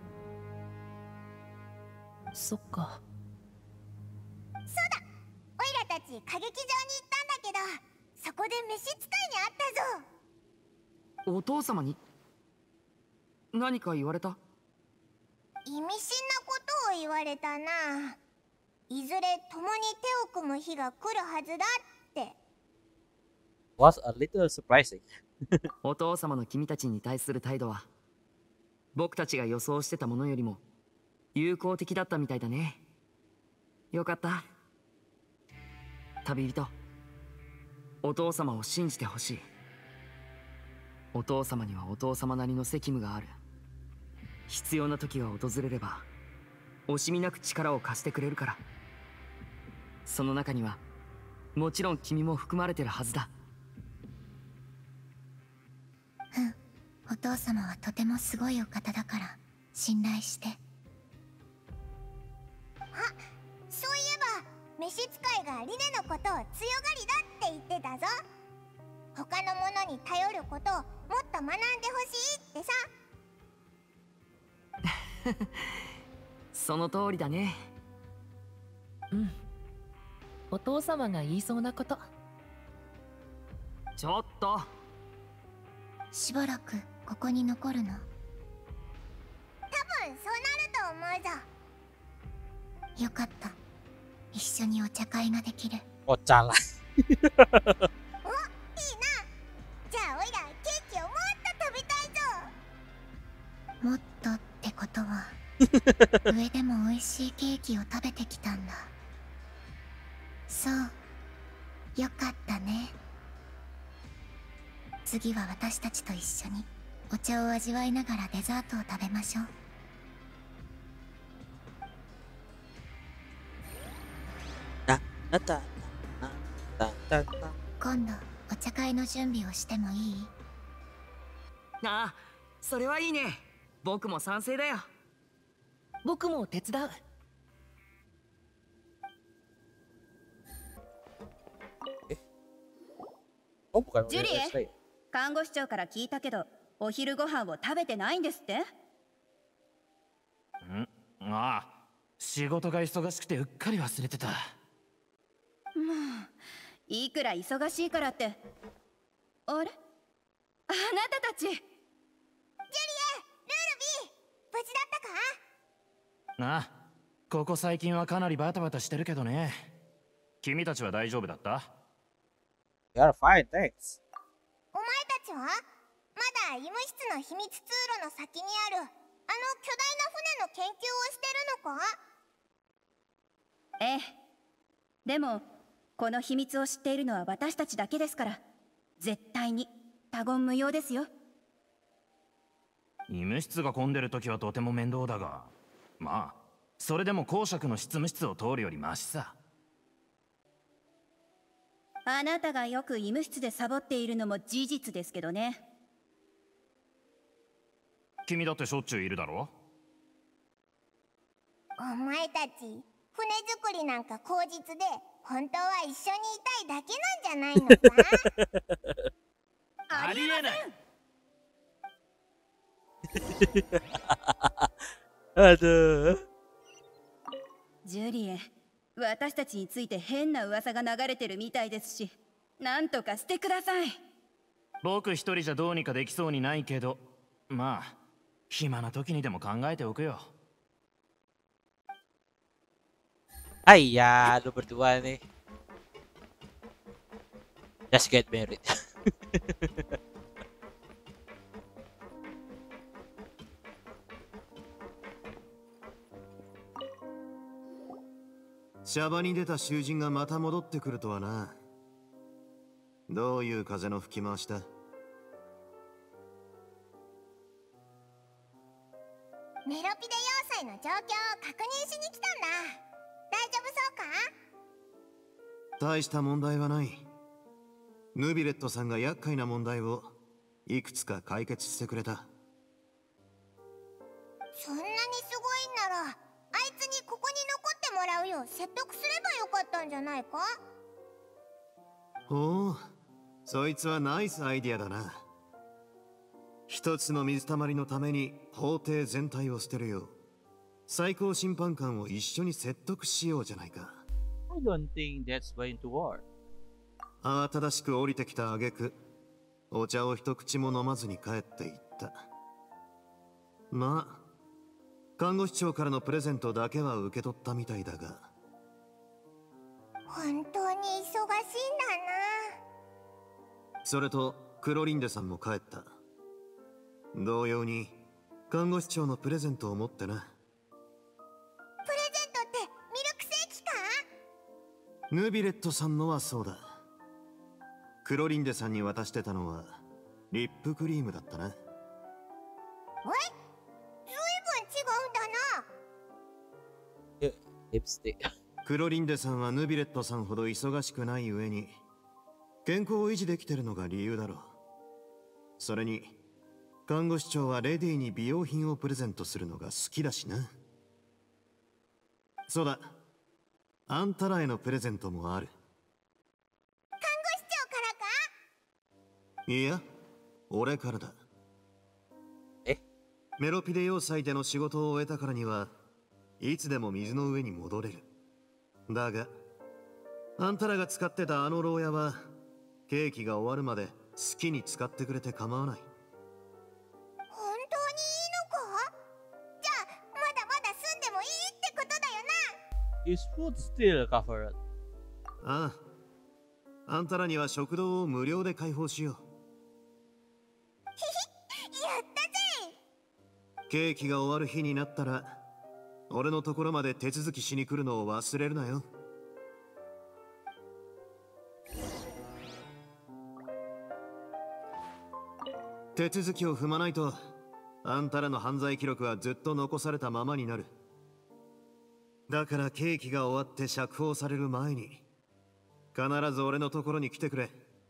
そっか。 そうだ、オイラたち歌劇場に行ったんだけど、そこで召使いに会ったぞ。 お父様に何か言われた？ 意味深なことを言われたな。いずれ共に手を組む日が来るはずだって。 Was a little surprising. お父様の君たちに対する態度は僕たちが予想してたものよりも友好的だったみたいだね。よかった。旅人、お父様を信じてほしい。お父様にはお父様なりの責務がある。必要な時が訪れれば惜しみなく力を貸してくれるから。その中にはもちろん君も含まれてるはずだ。 うん、お父様はとてもすごいお方だから信頼して。 あ、そういえば召使いがリネのことを強がりだって言ってたぞ。他の者に頼ることをもっと学んでほしいってさ。 その通りだね。 うん、お父様が言いそうなこと。 ちょっとしばらくここに残るの？ 多分そうなると思うぞ。 よかった、一緒にお茶会ができる。 お茶ら。 お、いいな。じゃあおいらケーキをもっと食べたいぞ。 もっとってことは上でも美味しいケーキを食べてきたんだ。そう、よかったね。次は私たちと一緒にお茶を味わいながらデザートを食べましょう。 あった。 今度お茶会の準備をしてもいい？ ああ、それはいいね。僕も賛成だよ。 僕も手伝う。 ジュリエ、看護師長から聞いたけど、お昼ご飯を食べてないんですって？ んああ、仕事が忙しくてうっかり忘れてた。 もういくら忙しいからって。あれ、あなたたち。ジュリエ、ルールビー、無事だったか？ なあ、ここ最近はかなりバタバタしてるけどね。君たちは大丈夫だった？ You're fine, thanks. お前たちはまだ医務室の秘密通路の先にあるあの巨大な船の研究をしてるのか？ ええ。でもこの秘密を知っているのは私たちだけですから、絶対に他言無用ですよ。 医務室が混んでる時はとても面倒だが、まあそれでも公爵の執務室を通るよりマシさ。 あなたがよく医務室でサボっているのも事実ですけどね。 君だってしょっちゅういるだろ？ お前たち船作りなんか口実で本当は一緒にいたいだけなんじゃないのか？ ありえない。 Aduh. ジュリエ、私たちについて変な噂が流れてるみたいですし、なんとかしてください。 僕一人じゃどうにかできそうにないけど、まあ暇な時にでも考えておくよ。 Hai ya, lu berdua nih. Just get married. シャバに出た囚人がまた戻ってくるとはな。どういう風の吹き回しだ？ メロピデ要塞の状況を確認しに来たんだ。大丈夫そうか？ 大した問題はない。ヌビレットさんが厄介な問題をいくつか解決してくれた。 そんなにすごいんなら、あいつにここに残ってもらうよう説得すればよかったんじゃないか？ ほう、そいつはナイスアイディアだな。一つの水たまりのために法廷全体を捨てるよう最高審判官を一緒に説得しようじゃないか。 I don't think that's going to work. 慌ただしく降りてきた挙句、お茶を一口も飲まずに帰っていった。まあ看護師長からのプレゼントだけは受け取ったみたいだが。 本当に忙しいんだな。 それとクロリンデさんも帰った。同様に看護師長のプレゼントを持ってな。 プレゼントってミルクセーキか？ ヌビレットさんのはそうだ。クロリンデさんに渡してたのはリップクリームだったな。 え？ずいぶん違うんだな。 リップスティック。 クロリンデさんはヌビレットさんほど忙しくない上に健康を維持できてるのが理由だろう。それに看護師長はレディに美容品をプレゼントするのが好きだしな。そうだ、あんたらへのプレゼントもある。 看護師長からか？ いや、俺からだ。 え？ メロピデ要塞での仕事を終えたからにはいつでも水の上に戻れる。だがあんたらが使ってたあの牢屋はケーキが終わるまで好きに使ってくれて構わない。 本当にいいのか？じゃあまだまだ住んでもいいってことだよな。 Is food still covered? ああ、あんたらには食堂を無料で開放しよう。 やったぜ。 ケーキが終わる日になったら俺のところまで手続きしに来るのを忘れるなよ。手続きを踏まないとあんたらの犯罪記録はずっと残されたままになる。だからケーキが終わって釈放される前に必ず俺のところに来てくれ。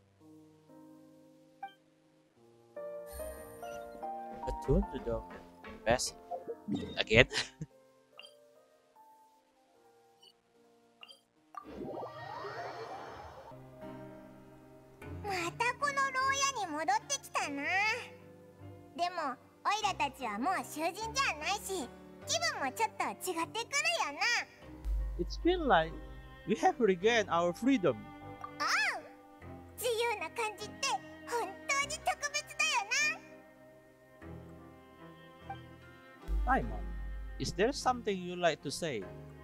Return to the best again. またこの牢屋に戻ってきたな。でもオイラたちはもう囚人じゃないし気分もちょっと違ってくるよな。 It's feel like we have regained our freedom. ああ、自由な感じって本当に特別だよな。 Paimon, is there something you like to say? え、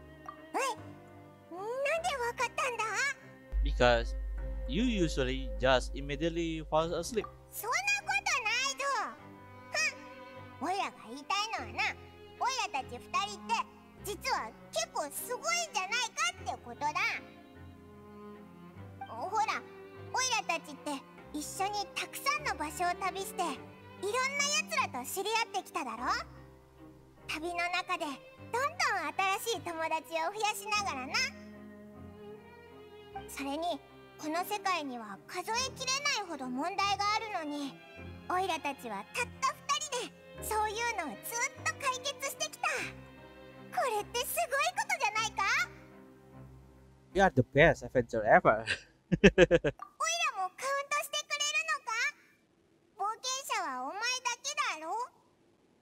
なんでわかったんだ？ Because you usually just immediately fall asleep. そんなことないぞ。はん、オイラが言いたいのはな、オイラたち二人って実は結構すごいんじゃないかってことだ。ほら、オイラたちって一緒にたくさんの場所を旅していろんな奴らと知り合ってきただろ。旅の中でどんどん新しい友達を増やしながらな。それにこの世界には数えきれないほど問題があるのにオイラたちはたった二人でそういうのをずっと解決してきた。これってすごいことじゃないか？ You are the best adventure ever. オイラもカウントしてくれるのか？冒険者はお前だけだろ？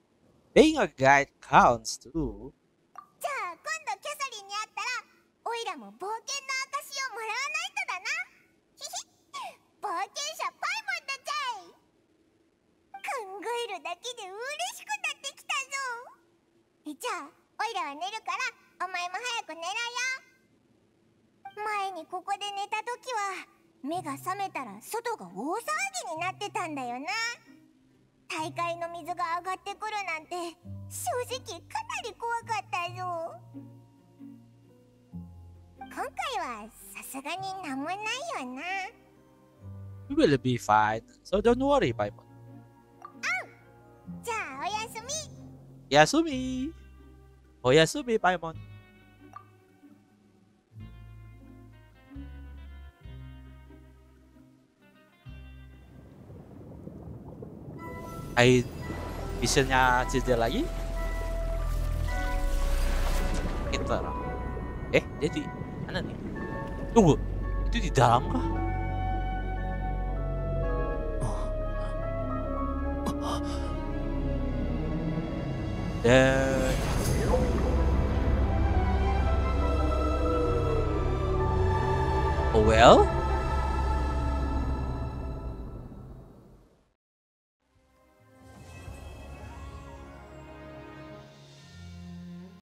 Being a guide counts too. じゃあ今度キャサリンに会ったらオイラも冒険の証をもらわないとだな。ひひ冒険者パイモンだぜ。考えるだけで嬉しくなってきたぞ。えじゃあオイラは寝るからお前も早く寝ろよ。前にここで寝た時は目が覚めたら外が大騒ぎになってたんだよな。大海の水が上がってくるなんて正直かなり怖かったぞ。今回はさすがになんもないよな。 We will be fine, so don't worry, Paimon. じゃあおやすみ。 Yasumi! Oh, Yasumi, Paimon. Ay, visionnya Cicil lagi? Enter. Eh, dia di mana nih? Tunggu, itu di dalam kah? Dan oh well.